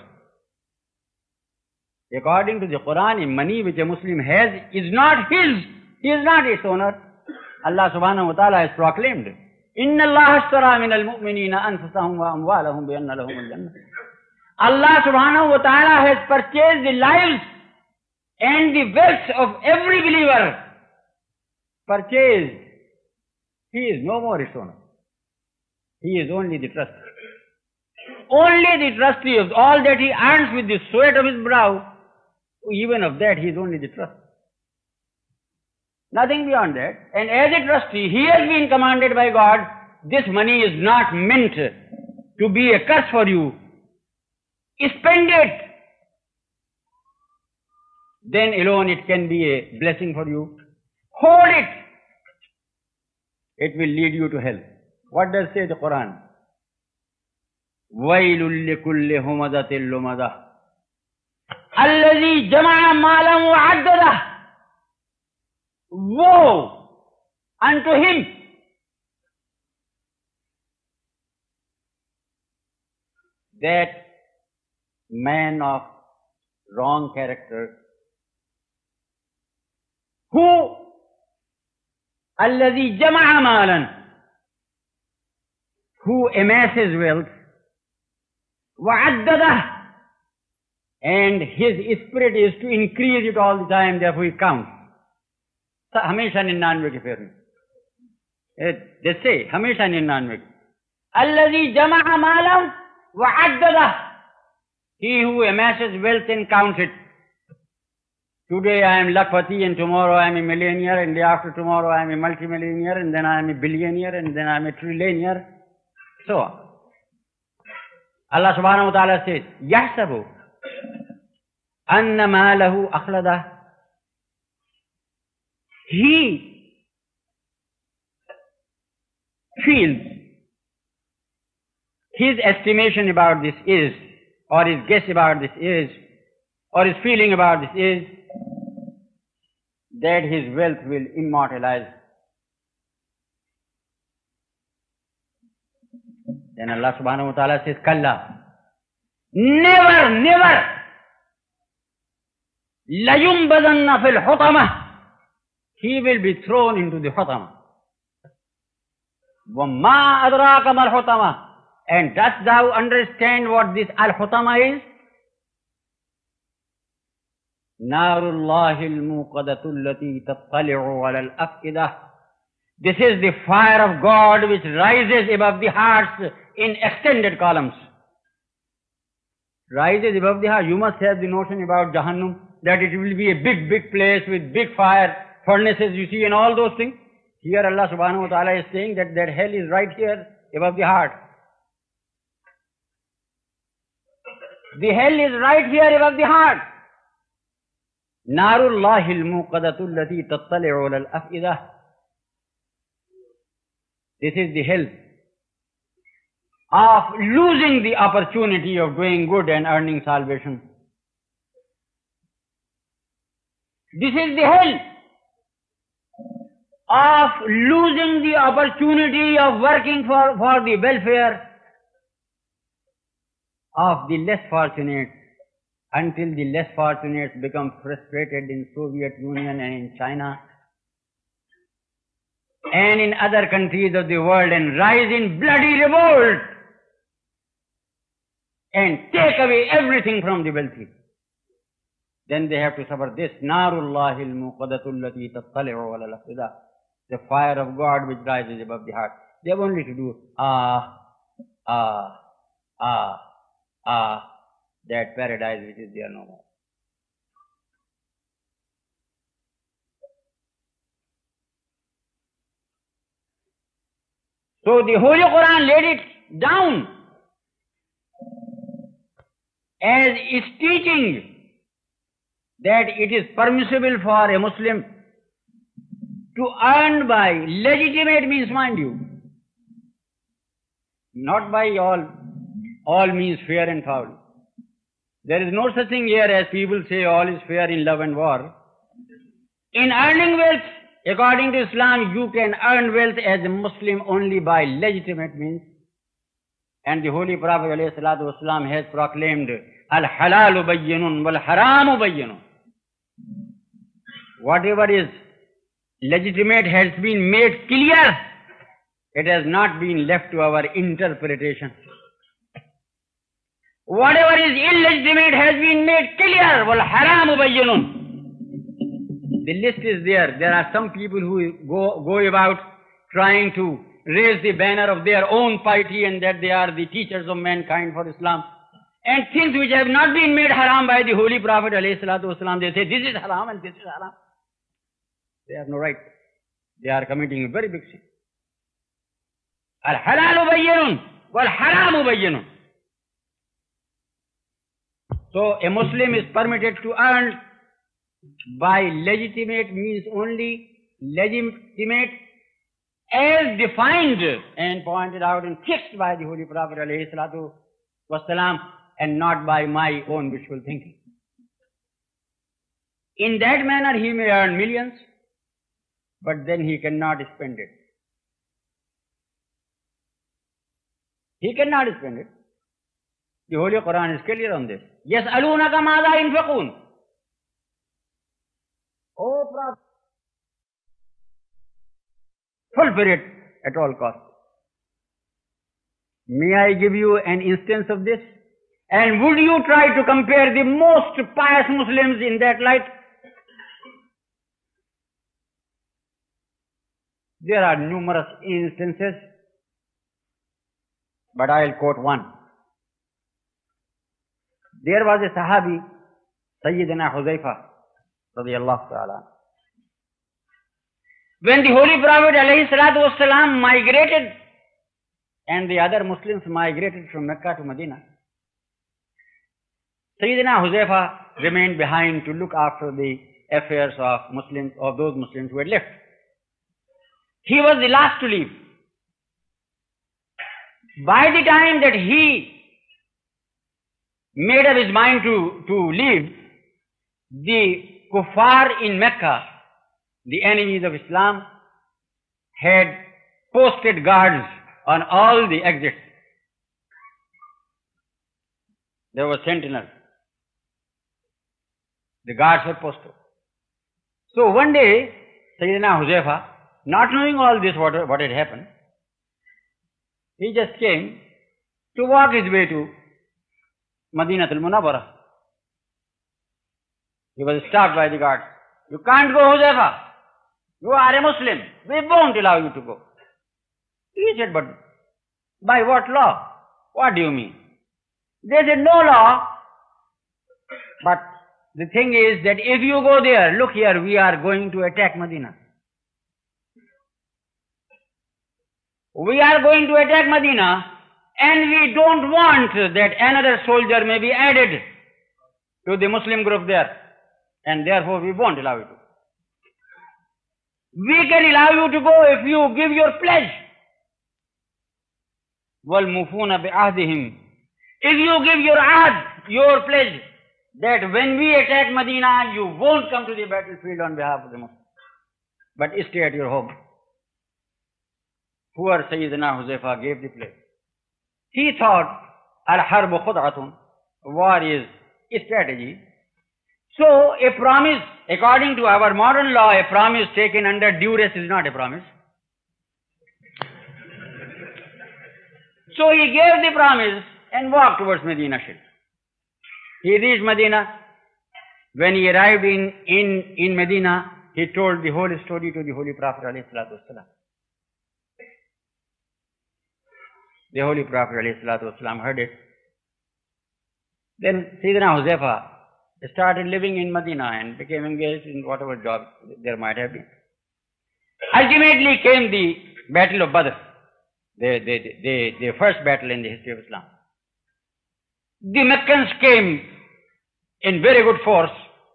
B: According to the Quran, money which a Muslim has is not his. He is not its owner. Allah subhanahu wa ta'ala has proclaimed, إِنَّ اللَّهَ اشْتَرَى مِنَ الْمُؤْمِنِينَ أَنفُسَهُمْ وَأَمْوَالَهُمْ بِأَنَّ لَهُمُ الْجَنَّةَ. Allah subhanahu wa ta'ala has purchased the lives and the wealth of every believer. Purchased. He is no more its owner. He is only the trustee. Only the trustee of all that he earns with the sweat of his brow, even of that he is only the trustee. Nothing beyond that. And as a trustee, he has been commanded by God, this money is not meant to be a curse for you. Spend it. Then alone it can be a blessing for you. Hold it. It will lead you to hell. What does say the Quran? وَيْلٌ لِكُلِّ هُمَزَةٍ لُمَزَةٍ الَّذِي جَمَعَ مَالًا وَعَدَّدَهُ. Woe unto him that man of wrong character who الَّذِي جَمَعَ مَالًا, who amasses wealth, وَعَدَّدَهُ, and his spirit is to increase it all the time, therefore he counts. हमेशा निन्यानवे के फेर में they say हमेशा निन्यानवे के الذي جمع مالا وعدده, he who amasses wealth and counts it. Today I am lakpati and tomorrow I am a millionaire and day after tomorrow I am a multimillionaire and then I am a billionaire and then I am a trillionaire. So on. Allah subhanahu wa ta'ala says, يَحْسَبُ أَنَّ مَالَهُ أَخْلَدَهُ. He feels, his estimation about this is, or his guess about this is, or his feeling about this is, that his wealth will immortalize. Then Allah subhanahu wa ta'ala says, Kalla. Never, never. لَيُنْبَذَنَّ فِي الْحُطَمَةِ. He will be thrown into the hutama. وَمَا أَدْرَاكَ مَا الْحُطَمَةِ. And dost thou understand what this al-hutama is? نَارُ اللَّهِ الْمُوقَدَةُ الَّتِي تَطَّلِعُ عَلَى الْأَفْئِدَةِ. This is the fire of God which rises above the hearts in extended columns. Rises above the heart. You must have the notion about Jahannam, that it will be a big, big place with big fire furnaces, you see, and all those things. Here Allah subhanahu wa ta'ala is saying that that hell is right here above the heart. The hell is right here above the heart. نَارُ اللَّهِ الْمُوقَدَةُ الَّتِي تَطَّلِعُ عَلَى الْأَفْئِدَةِ. This is the hell of losing the opportunity of doing good and earning salvation. This is the hell of losing the opportunity of working for, for the welfare of the less fortunate, until the less fortunate become frustrated in Soviet Union and in China and in other countries of the world and rise in bloody revolt and take away everything from the wealthy. then they have to suffer this. Narullahi al-muqadatu allati tattali'u ala al-afida. The fire of God which rises above the heart. They have only to do ah, ah, ah, ah, that paradise which is there no more. So the Holy Quran laid it down as its teaching that it is permissible for a Muslim to earn by legitimate means, mind you, not by all, all means fair and foul. There is no such thing here as people say all is fair in love and war. In earning wealth, according to Islam, you can earn wealth as a Muslim only by legitimate means. And the Holy Prophet ﷺ has proclaimed, Al-halalu bayyinun wal-haramu bayyinun. Whatever is legitimate has been made clear. It has not been left to our interpretation. Whatever is illegitimate has been made clear. Wal-haramu bayyinun. The list is there. There are some people who go, go about trying to raise the banner of their own piety and that they are the teachers of mankind for Islam. And things which have not been made haram by the Holy Prophet ﷺ, they say this is haram and this is haram. They have no right. They are committing a very big sin. Al-halalu bayyinun wal-haramu bayyinun. So a Muslim is permitted to earn by legitimate means only, legitimate as defined and pointed out and fixed by the Holy Prophet ﷺ, and not by my own wishful thinking. In that manner he may earn millions, but then he cannot spend it. He cannot spend it. The Holy Quran is clear on this. Yas'alunaka madha yunfiqun. Oh Prophet, fulfill it at all costs. May I give you an instance of this? And would you try to compare the most pious Muslims in that light? There are numerous instances, but I'll quote one. There was a Sahabi, Sayyidina Huzaifa, radiyallahu ta'ala. When the Holy Prophet alayhi salatu wasalam migrated and the other Muslims migrated from Mecca to Medina, Sayyidina Huzaifa remained behind to look after the affairs of Muslims, of those Muslims who had left. He was the last to leave. By the time that he made up his mind to, to leave, the kuffar in Mecca, the enemies of Islam, had posted guards on all the exits. There were sentinels. The guards were posted. So one day, Sayyidina Huzaifa, not knowing all this, what, what had happened, he just came to walk his way to Madinatul Munawwarah. He was stopped by the guards. You can't go, Huzaifa. You are a Muslim. We won't allow you to go. He said, but by what law? What do you mean? They said, no law. But the thing is that if you go there, look here, we are going to attack Medina. We are going to attack Medina, and we don't want that another soldier may be added to the Muslim group there. And therefore we won't allow you to. We can allow you to go if you give your pledge. وَالْمُفُونَ بِعَهْدِهِمْ. If you give your ahd, your pledge, that when we attack Medina, you won't come to the battlefield on behalf of the Muslims, but stay at your home. Poor Sayyidina Huzaifa gave the pledge. He thought, al-harbu khud'atun, war is a strategy. So a promise, according to our modern law, a promise taken under duress is not a promise. So he gave the promise and walked towards Medina. He reached Medina. When he arrived in, in, in Medina, he told the whole story to the Holy Prophet ﷺ. The Holy Prophet ﷺ heard it. Then Sayyidina Huzaifa started living in Medina and became engaged in whatever job there might have been. Ultimately came the Battle of Badr, the, the, the, the first battle in the history of Islam. The Meccans came in very good force.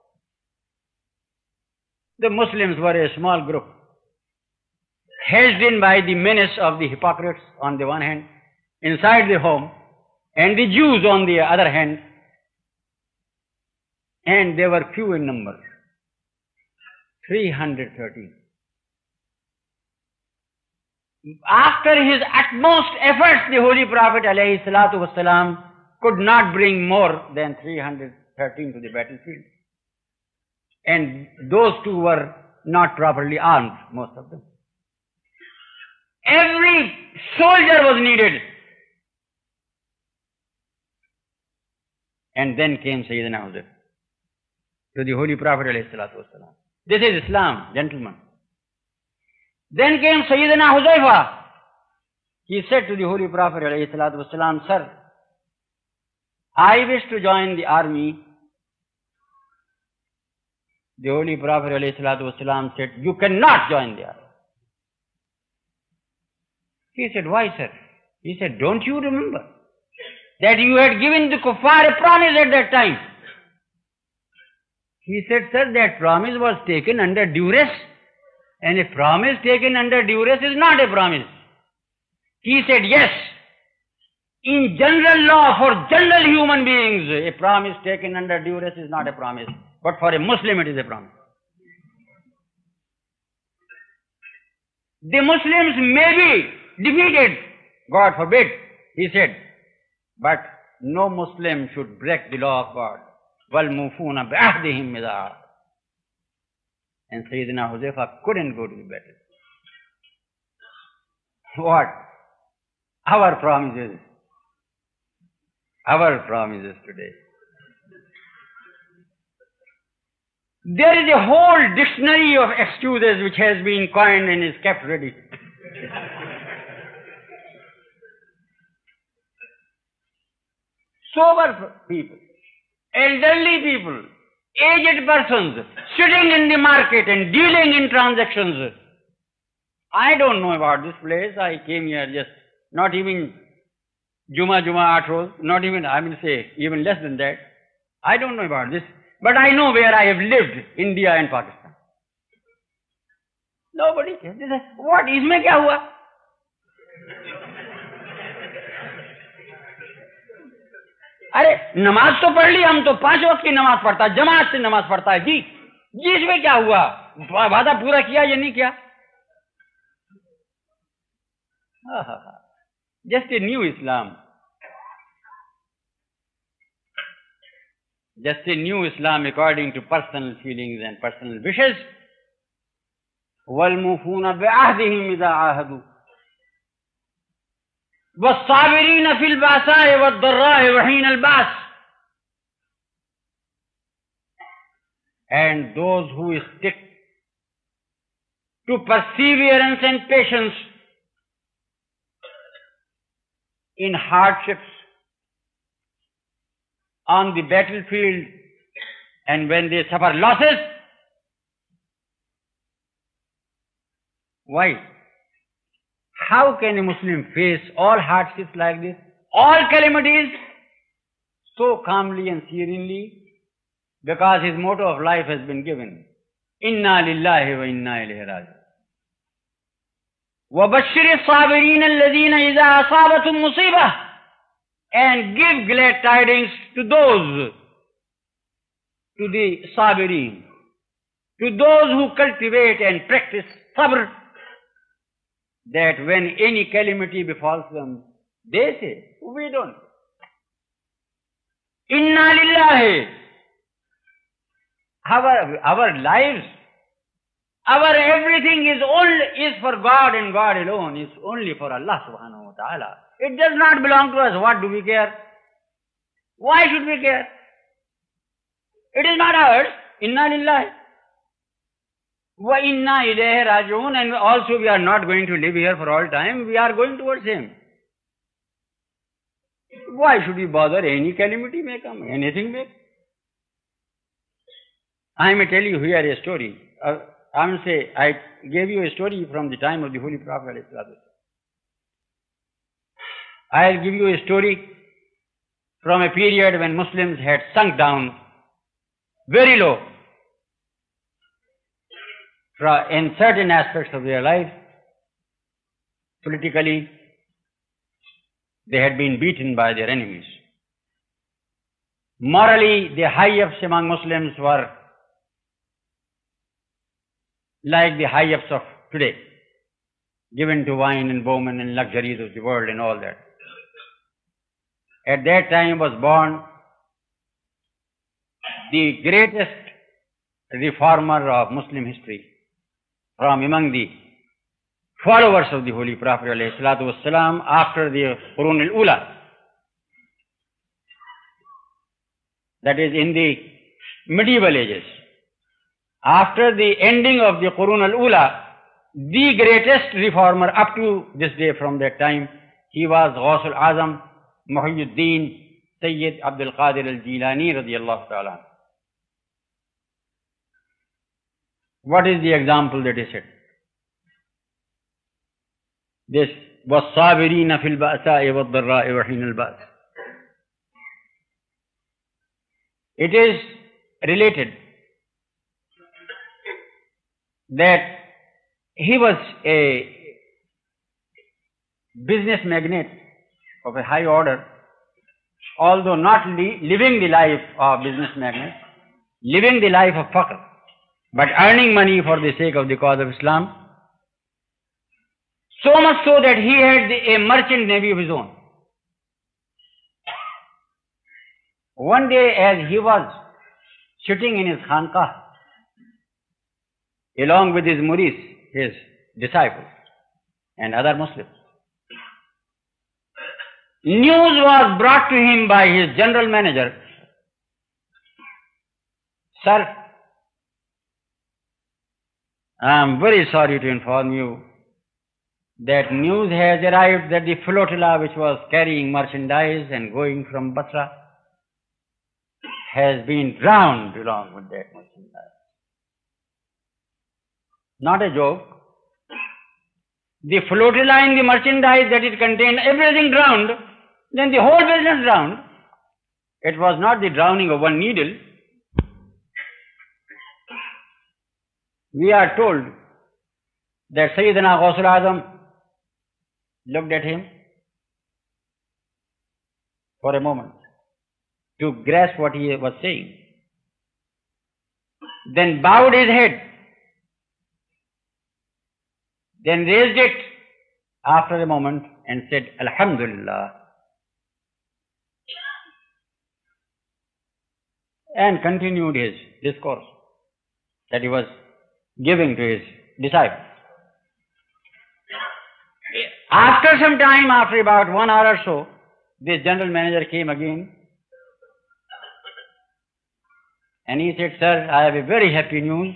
B: The Muslims were a small group, hedged in by the menace of the hypocrites on the one hand, inside the home, and the Jews on the other hand, and they were few in number, three hundred thirteen. After his utmost efforts, the Holy Prophet ﷺ could not bring more than three hundred thirteen to the battlefield. And those two were not properly armed, most of them. Every soldier was needed. And then came Sayyidina Huzaifa to the Holy Prophet ﷺ. This is Islam, gentlemen. Then came Sayyidina Huzaifa. He said to the Holy Prophet ﷺ, Sir, I wish to join the army. The Holy Prophet ﷺ said, you cannot join the army. He said, why, sir? He said, don't you remember that you had given the kuffar a promise at that time? He said, sir, that promise was taken under duress, and a promise taken under duress is not a promise. He said, yes, in general law for general human beings, a promise taken under duress is not a promise. But for a Muslim, it is a promise. The Muslims may be defeated, God forbid, he said, but no Muslim should break the law of God. وَالْمُوفُونَ بِعَهْدِهِمْ إِذَا عَاهَدُوا. And Sayyidina Huzaifa couldn't go to the battle. What? Our promises. Our promises today. There is a whole dictionary of excuses which has been coined and is kept ready. Sober people, elderly people, aged persons, sitting in the market and dealing in transactions. I don't know about this place. I came here just not even Juma Juma Atros, not even, I will say, even less than that. I don't know about this. But I know where I have lived, India and Pakistan. Nobody cares. They say, what? Isme kya hua? अरे नमाज तो पढ़ ली, हम तो पांच वक्त की नमाज पढ़ता है, जमात से नमाज पढ़ता है। जी जी इसमें क्या हुआ? वादा पूरा किया या नहीं किया? Just a new Islam. Just a new Islam according to personal feelings and personal wishes. وَالْمُوفُونَ بِعَهْدِهِمْ إِذَا عَاهَدُوا وَالصَّابِرِينَ فِي الْبَأْسَاءِ وَالضَّرَّاءِ وَحِينَ الْبَأْسِ. And those who stick to perseverance and patience in hardships, on the battlefield, and when they suffer losses. Why? How can a Muslim face all hardships like this, all calamities, so calmly and serenely? Because his motto of life has been given. Inna lillahi wa inna ilayhi raji'un. وَبَشِّرِ الصَّابِرِينَ الَّذِينَ إِذَا أَصَابَتْهُمْ مُصِيبَةٌ. And give glad tidings to those, to the sabirin, to those who cultivate and practice sabr, that when any calamity befalls them, they say, we don't. Inna lillahi. Our, our lives, our everything is only is for God and God alone, is only for Allah subhanahu wa ta'ala. It does not belong to us. What do we care? Why should we care? It is not ours. Inna lillahi wa inna ilayhi raji'un. And also we are not going to live here for all time. We are going towards Him. Why should we bother? Any calamity may come. Anything may come. I may tell you here a story. Uh, I will say, I gave you a story from the time of the Holy Prophet. I will give you a story from a period when Muslims had sunk down very low in certain aspects of their life. Politically, they had been beaten by their enemies. Morally, the high-ups among Muslims were like the high-ups of today, given to wine and bowmen and luxuries of the world and all that. At that time was born the greatest reformer of Muslim history from among the followers of the Holy Prophet ﷺ after the Qurun al-Ula. That is in the medieval ages. After the ending of the Qurun al-Ula, the greatest reformer up to this day from that time, he was Ghaus al-Azam, Muhyiddin Sayyid Abdul Qadir al-Jilani radiyallahu ta'ala. What is the example that is set? This وَالصَّابِرِينَ فِي الْبَأْسَاءِ وَالضَّرَّاءِ وَحِينَ الْبَأْسِ. It is related that he was a business magnate of a high order, although not li- living the life of business magnate, living the life of faqr, but earning money for the sake of the cause of Islam. So much so that he had a merchant navy of his own. One day as he was sitting in his khanqah, along with his muris, his disciples, and other Muslims, news was brought to him by his general manager. Sir, I am very sorry to inform you that news has arrived that the flotilla which was carrying merchandise and going from Basra has been drowned along with that merchandise. Not a joke. The flotilla and the merchandise that it contained, everything drowned, then the whole business drowned. It was not the drowning of one needle. We are told that Sayyidina Ghaus al-Azam looked at him for a moment to grasp what he was saying, then bowed his head, then raised it after a moment and said, Alhamdulillah, and continued his discourse that he was giving to his disciples. After some time, after about one hour or so, this general manager came again and he said, Sir, I have a very happy news.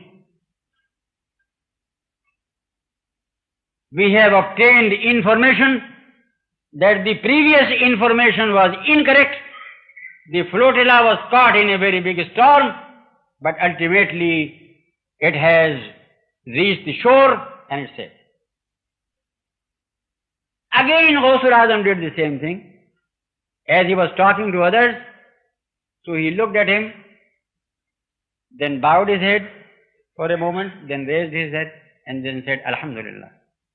B: We have obtained information that the previous information was incorrect. The flotilla was caught in a very big storm, but ultimately it has reached the shore and it's safe. Again, Ghaus al-Azam did the same thing. As he was talking to others, so he looked at him, then bowed his head for a moment, then raised his head, and then said, Alhamdulillah.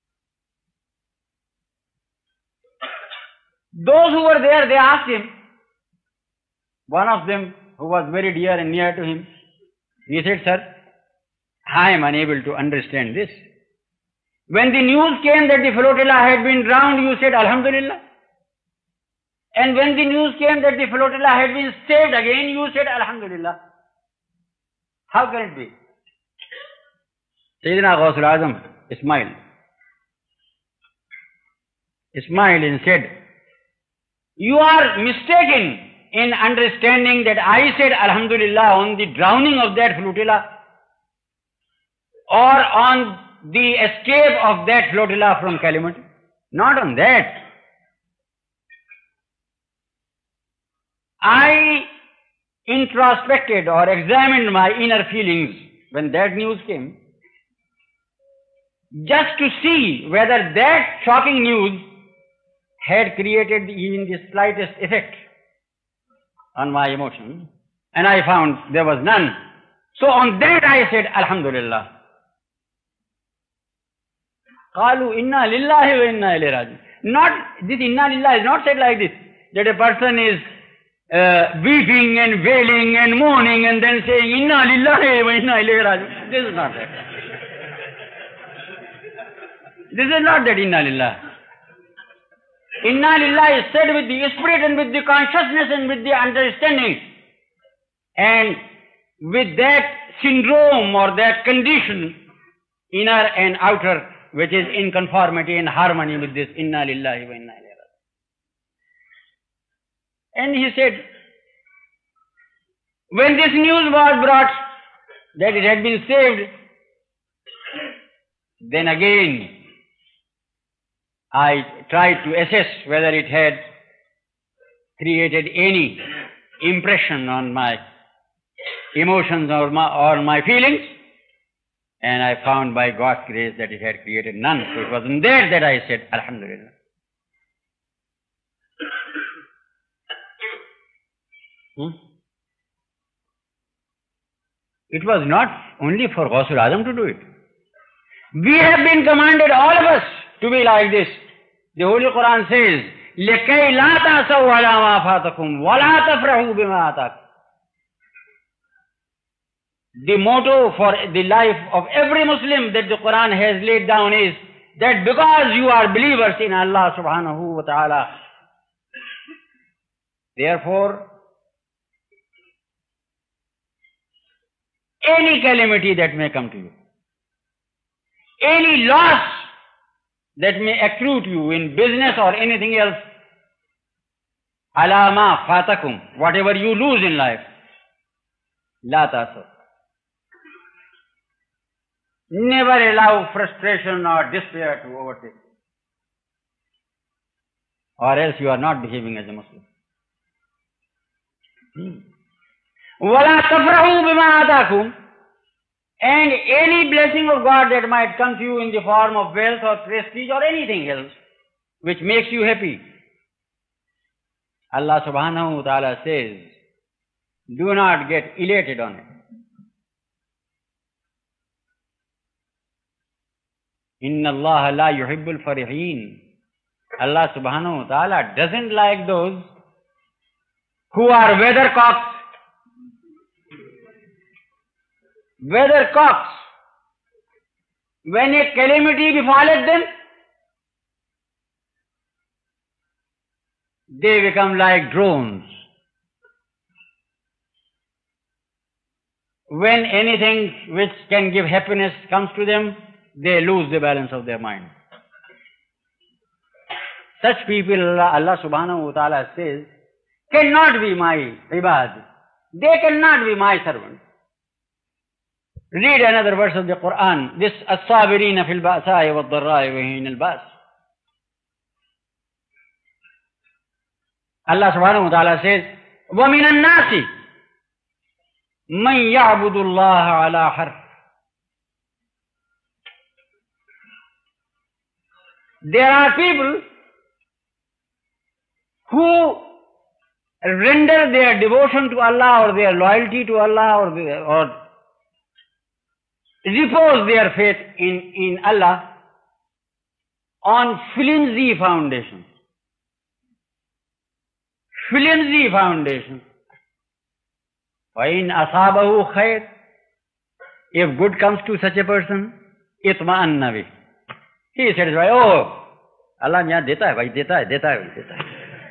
B: Those who were there, they asked him, one of them who was very dear and near to him, he said, Sir, I am unable to understand this. When the news came that the flotilla had been drowned, you said Alhamdulillah. And when the news came that the flotilla had been saved again, you said Alhamdulillah. How can it be? Sayyidina Ghaus al-Azam smiled. He smiled and said, You are mistaken in understanding that I said Alhamdulillah on the drowning of that flotilla, or on the escape of that flotilla from calamity? Not on that. I introspected or examined my inner feelings when that news came, just to see whether that shocking news had created even the slightest effect on my emotions, and I found there was none. So on that I said Alhamdulillah. قالوا inna lillahi wa inna ilayhi raji'un. Not this inna lillahi is not said like this, that a person is uh, weeping and wailing and mourning and then saying inna lillahi wa inna ilayhi raji'un. This is not that. This is not that inna lillahi. Inna lillahi is said with the spirit and with the consciousness and with the understanding, and with that syndrome or that condition, inner and outer, which is in conformity and harmony with this inna lillahi wa inna ilayhi raji'un. And he said, when this news was brought that it had been saved, then again I tried to assess whether it had created any impression on my emotions or my, or my feelings, and I found by God's grace that it had created none. So it was in there that I said Alhamdulillah. Hmm? It was not only for Ghawsul Azam to do it. We have been commanded, all of us, to be like this. The Holy Quran says, لِكَيْ لَا تَعْسَوْا عَلَى مَا فَاتَكُمْ وَلَا تَفْرَحُوا بِمَا آتَاكُمْ. The motto for the life of every Muslim that the Quran has laid down is that because you are believers in Allah subhanahu wa ta'ala, therefore, any calamity that may come to you, any loss that may accrue to you in business or anything else, ala ma fatakum, whatever you lose in life, la tasaw. Never allow frustration or despair to overtake you, or else you are not behaving as a Muslim. Wala tafrahu bima atakum. And any blessing of God that might come to you in the form of wealth or prestige or anything else which makes you happy, Allah subhanahu wa ta'ala says, do not get elated on it. Inna Allah la yuhibbul farihin. Allah subhanahu wa ta'ala doesn't like those who are weathercocks. Weathercocks. When a calamity befalleth them, they become like drones. When anything which can give happiness comes to them, they lose the balance of their mind. Such people, Allah, Allah subhanahu wa ta'ala says, cannot be my ibad. They cannot be my servants. Read another verse of the Quran. This as-sabirina fil ba'sa'i wad-dharra'i wa hina al-ba's. Allah subhanahu wa ta'ala says, wa min an-nasi man ya'budu Allah ala harf. There are people who render their devotion to Allah or their loyalty to Allah or their, or repose their faith in, in Allah on flimsy foundations. Flimsy foundations. وَإِنْ أَصَابَهُ خَيْرٌ. If good comes to such a person, اطمأن به. He is satisfied. Oh, Allah यहाँ देता है भाई, देता है, देता है, देता है.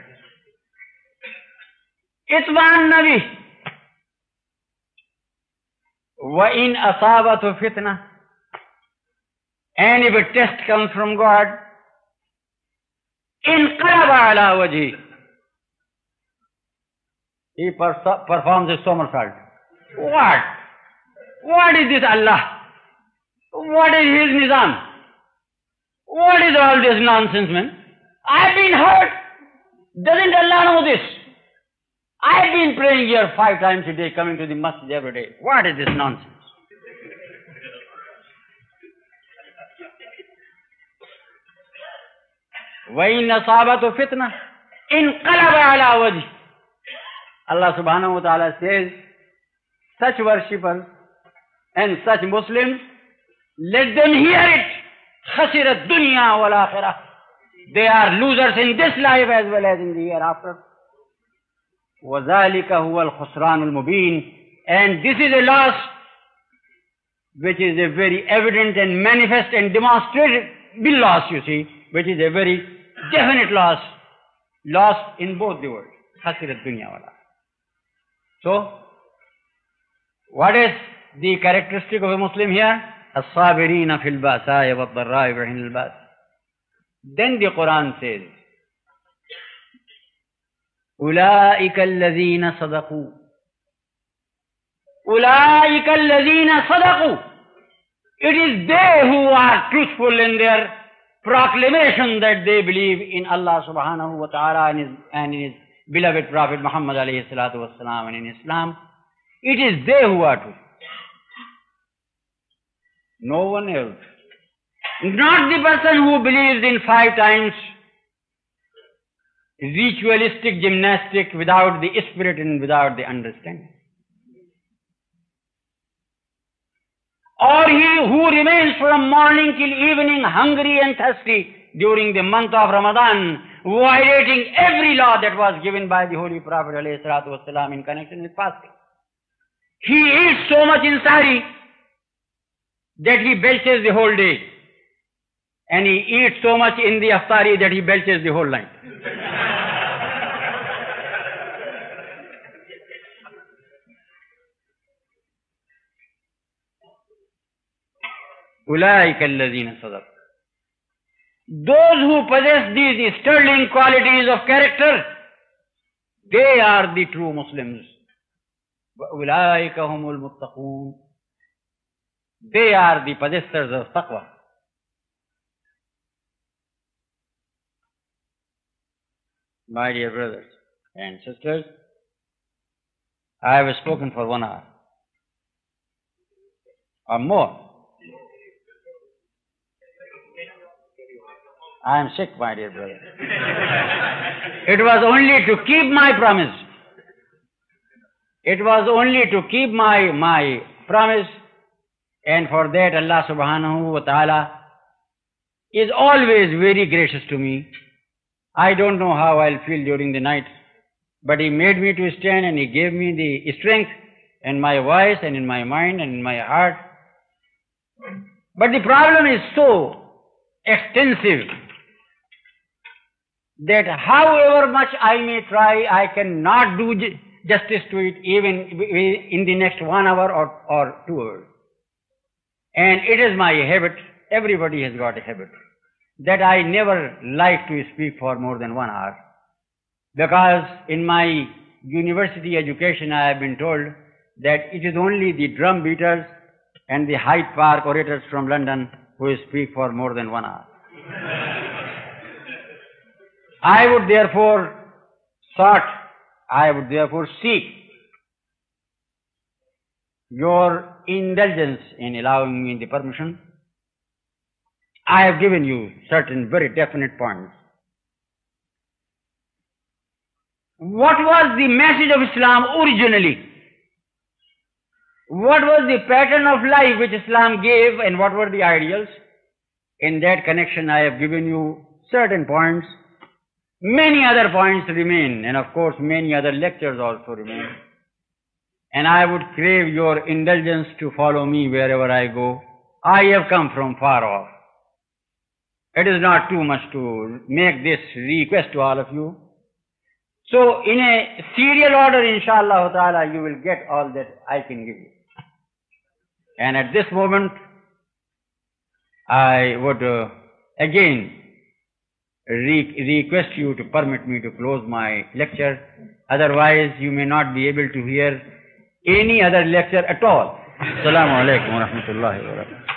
B: اطمأن به. وَإِنْ أَصَابَتْهُ فِتْنَةٌ. And if a test comes from God, انقلب على وجهه. he per- performs a somersault. What? What is this Allah? What is his nizam? What is all this nonsense, man? I've been hurt. Doesn't Allah know this? I've been praying here five times a day, coming to the masjid every day. What is this nonsense? وَإِنَّ أَصَابَتْهُ فِتْنَةٌ انقلب على وجهه. Allah subhanahu wa ta'ala says, such worshippers and such Muslims, let them hear it. خَسِرَ الدُّنْيَا وَالْآخِرَةِ. They are losers in this life as well as in the hereafter. وَذَلِكَ هُوَ الْخُسْرَانُ الْمُبِينُ. And this is a loss which is a very evident and manifest and demonstrable loss, you see, which is a very definite loss. Loss in both the worlds. خَسِرَ الدُّنْيَا وَالْآخِرَةِ. So, what is the characteristic of a Muslim here? الصابرين في البأساء والضراء وحين البأس. Then the Quran says, أولئك الذين صدقوا. أولئك الذين صدقوا. It is they who are truthful in their proclamation that they believe in Allah subhanahu wa ta'ala and, his, and in His beloved Prophet Muhammad alayhi salatu wasalam and in Islam. It is they who are truthful. No one else. Not the person who believes in five times ritualistic gymnastic without the spirit and without the understanding. Or he who remains from morning till evening hungry and thirsty during the month of Ramadan, violating every law that was given by the Holy Prophet ﷺ in connection with fasting. He eats so much in sari that he belches the whole day. And he eats so much in the iftari that he belches the whole night. أولئك الذين صدقوا. Those who possess these sterling qualities of character, they are the true Muslims. وَأُولَٰئِكَ هُمُ الْمُتَّقُونَ. They are the possessors of taqwa. My dear brothers and sisters, I have spoken for one hour or more. I am sick, my dear brother. It was only to keep my promise. It was only to keep my, my promise, and for that Allah subhanahu wa ta'ala is always very gracious to me. I don't know how I'll feel during the night, but He made me to stand and He gave me the strength in my voice and in my mind and in my heart. But the problem is so extensive that however much I may try, I cannot do justice to it even in the next one hour or, or two hours. And it is my habit, everybody has got a habit, that I never like to speak for more than one hour. Because in my university education I have been told that it is only the drum beaters and the Hyde Park orators from London who speak for more than one hour. I would therefore sought, I would therefore seek your indulgence in allowing me the permission. I have given you certain very definite points. What was the message of Islam originally? What was the pattern of life which Islam gave, and what were the ideals? In that connection, I have given you certain points. Many other points remain, and of course many other lectures also remain. And I would crave your indulgence to follow me wherever I go. I have come from far off. It is not too much to make this request to all of you. So in a serial order, inshallah ta'ala, you will get all that I can give you. And at this moment, I would uh, again re- request you to permit me to close my lecture. Otherwise, you may not be able to hear any other lecture at all. Assalamu alaikum wa rahmatullahi wa barakatuh.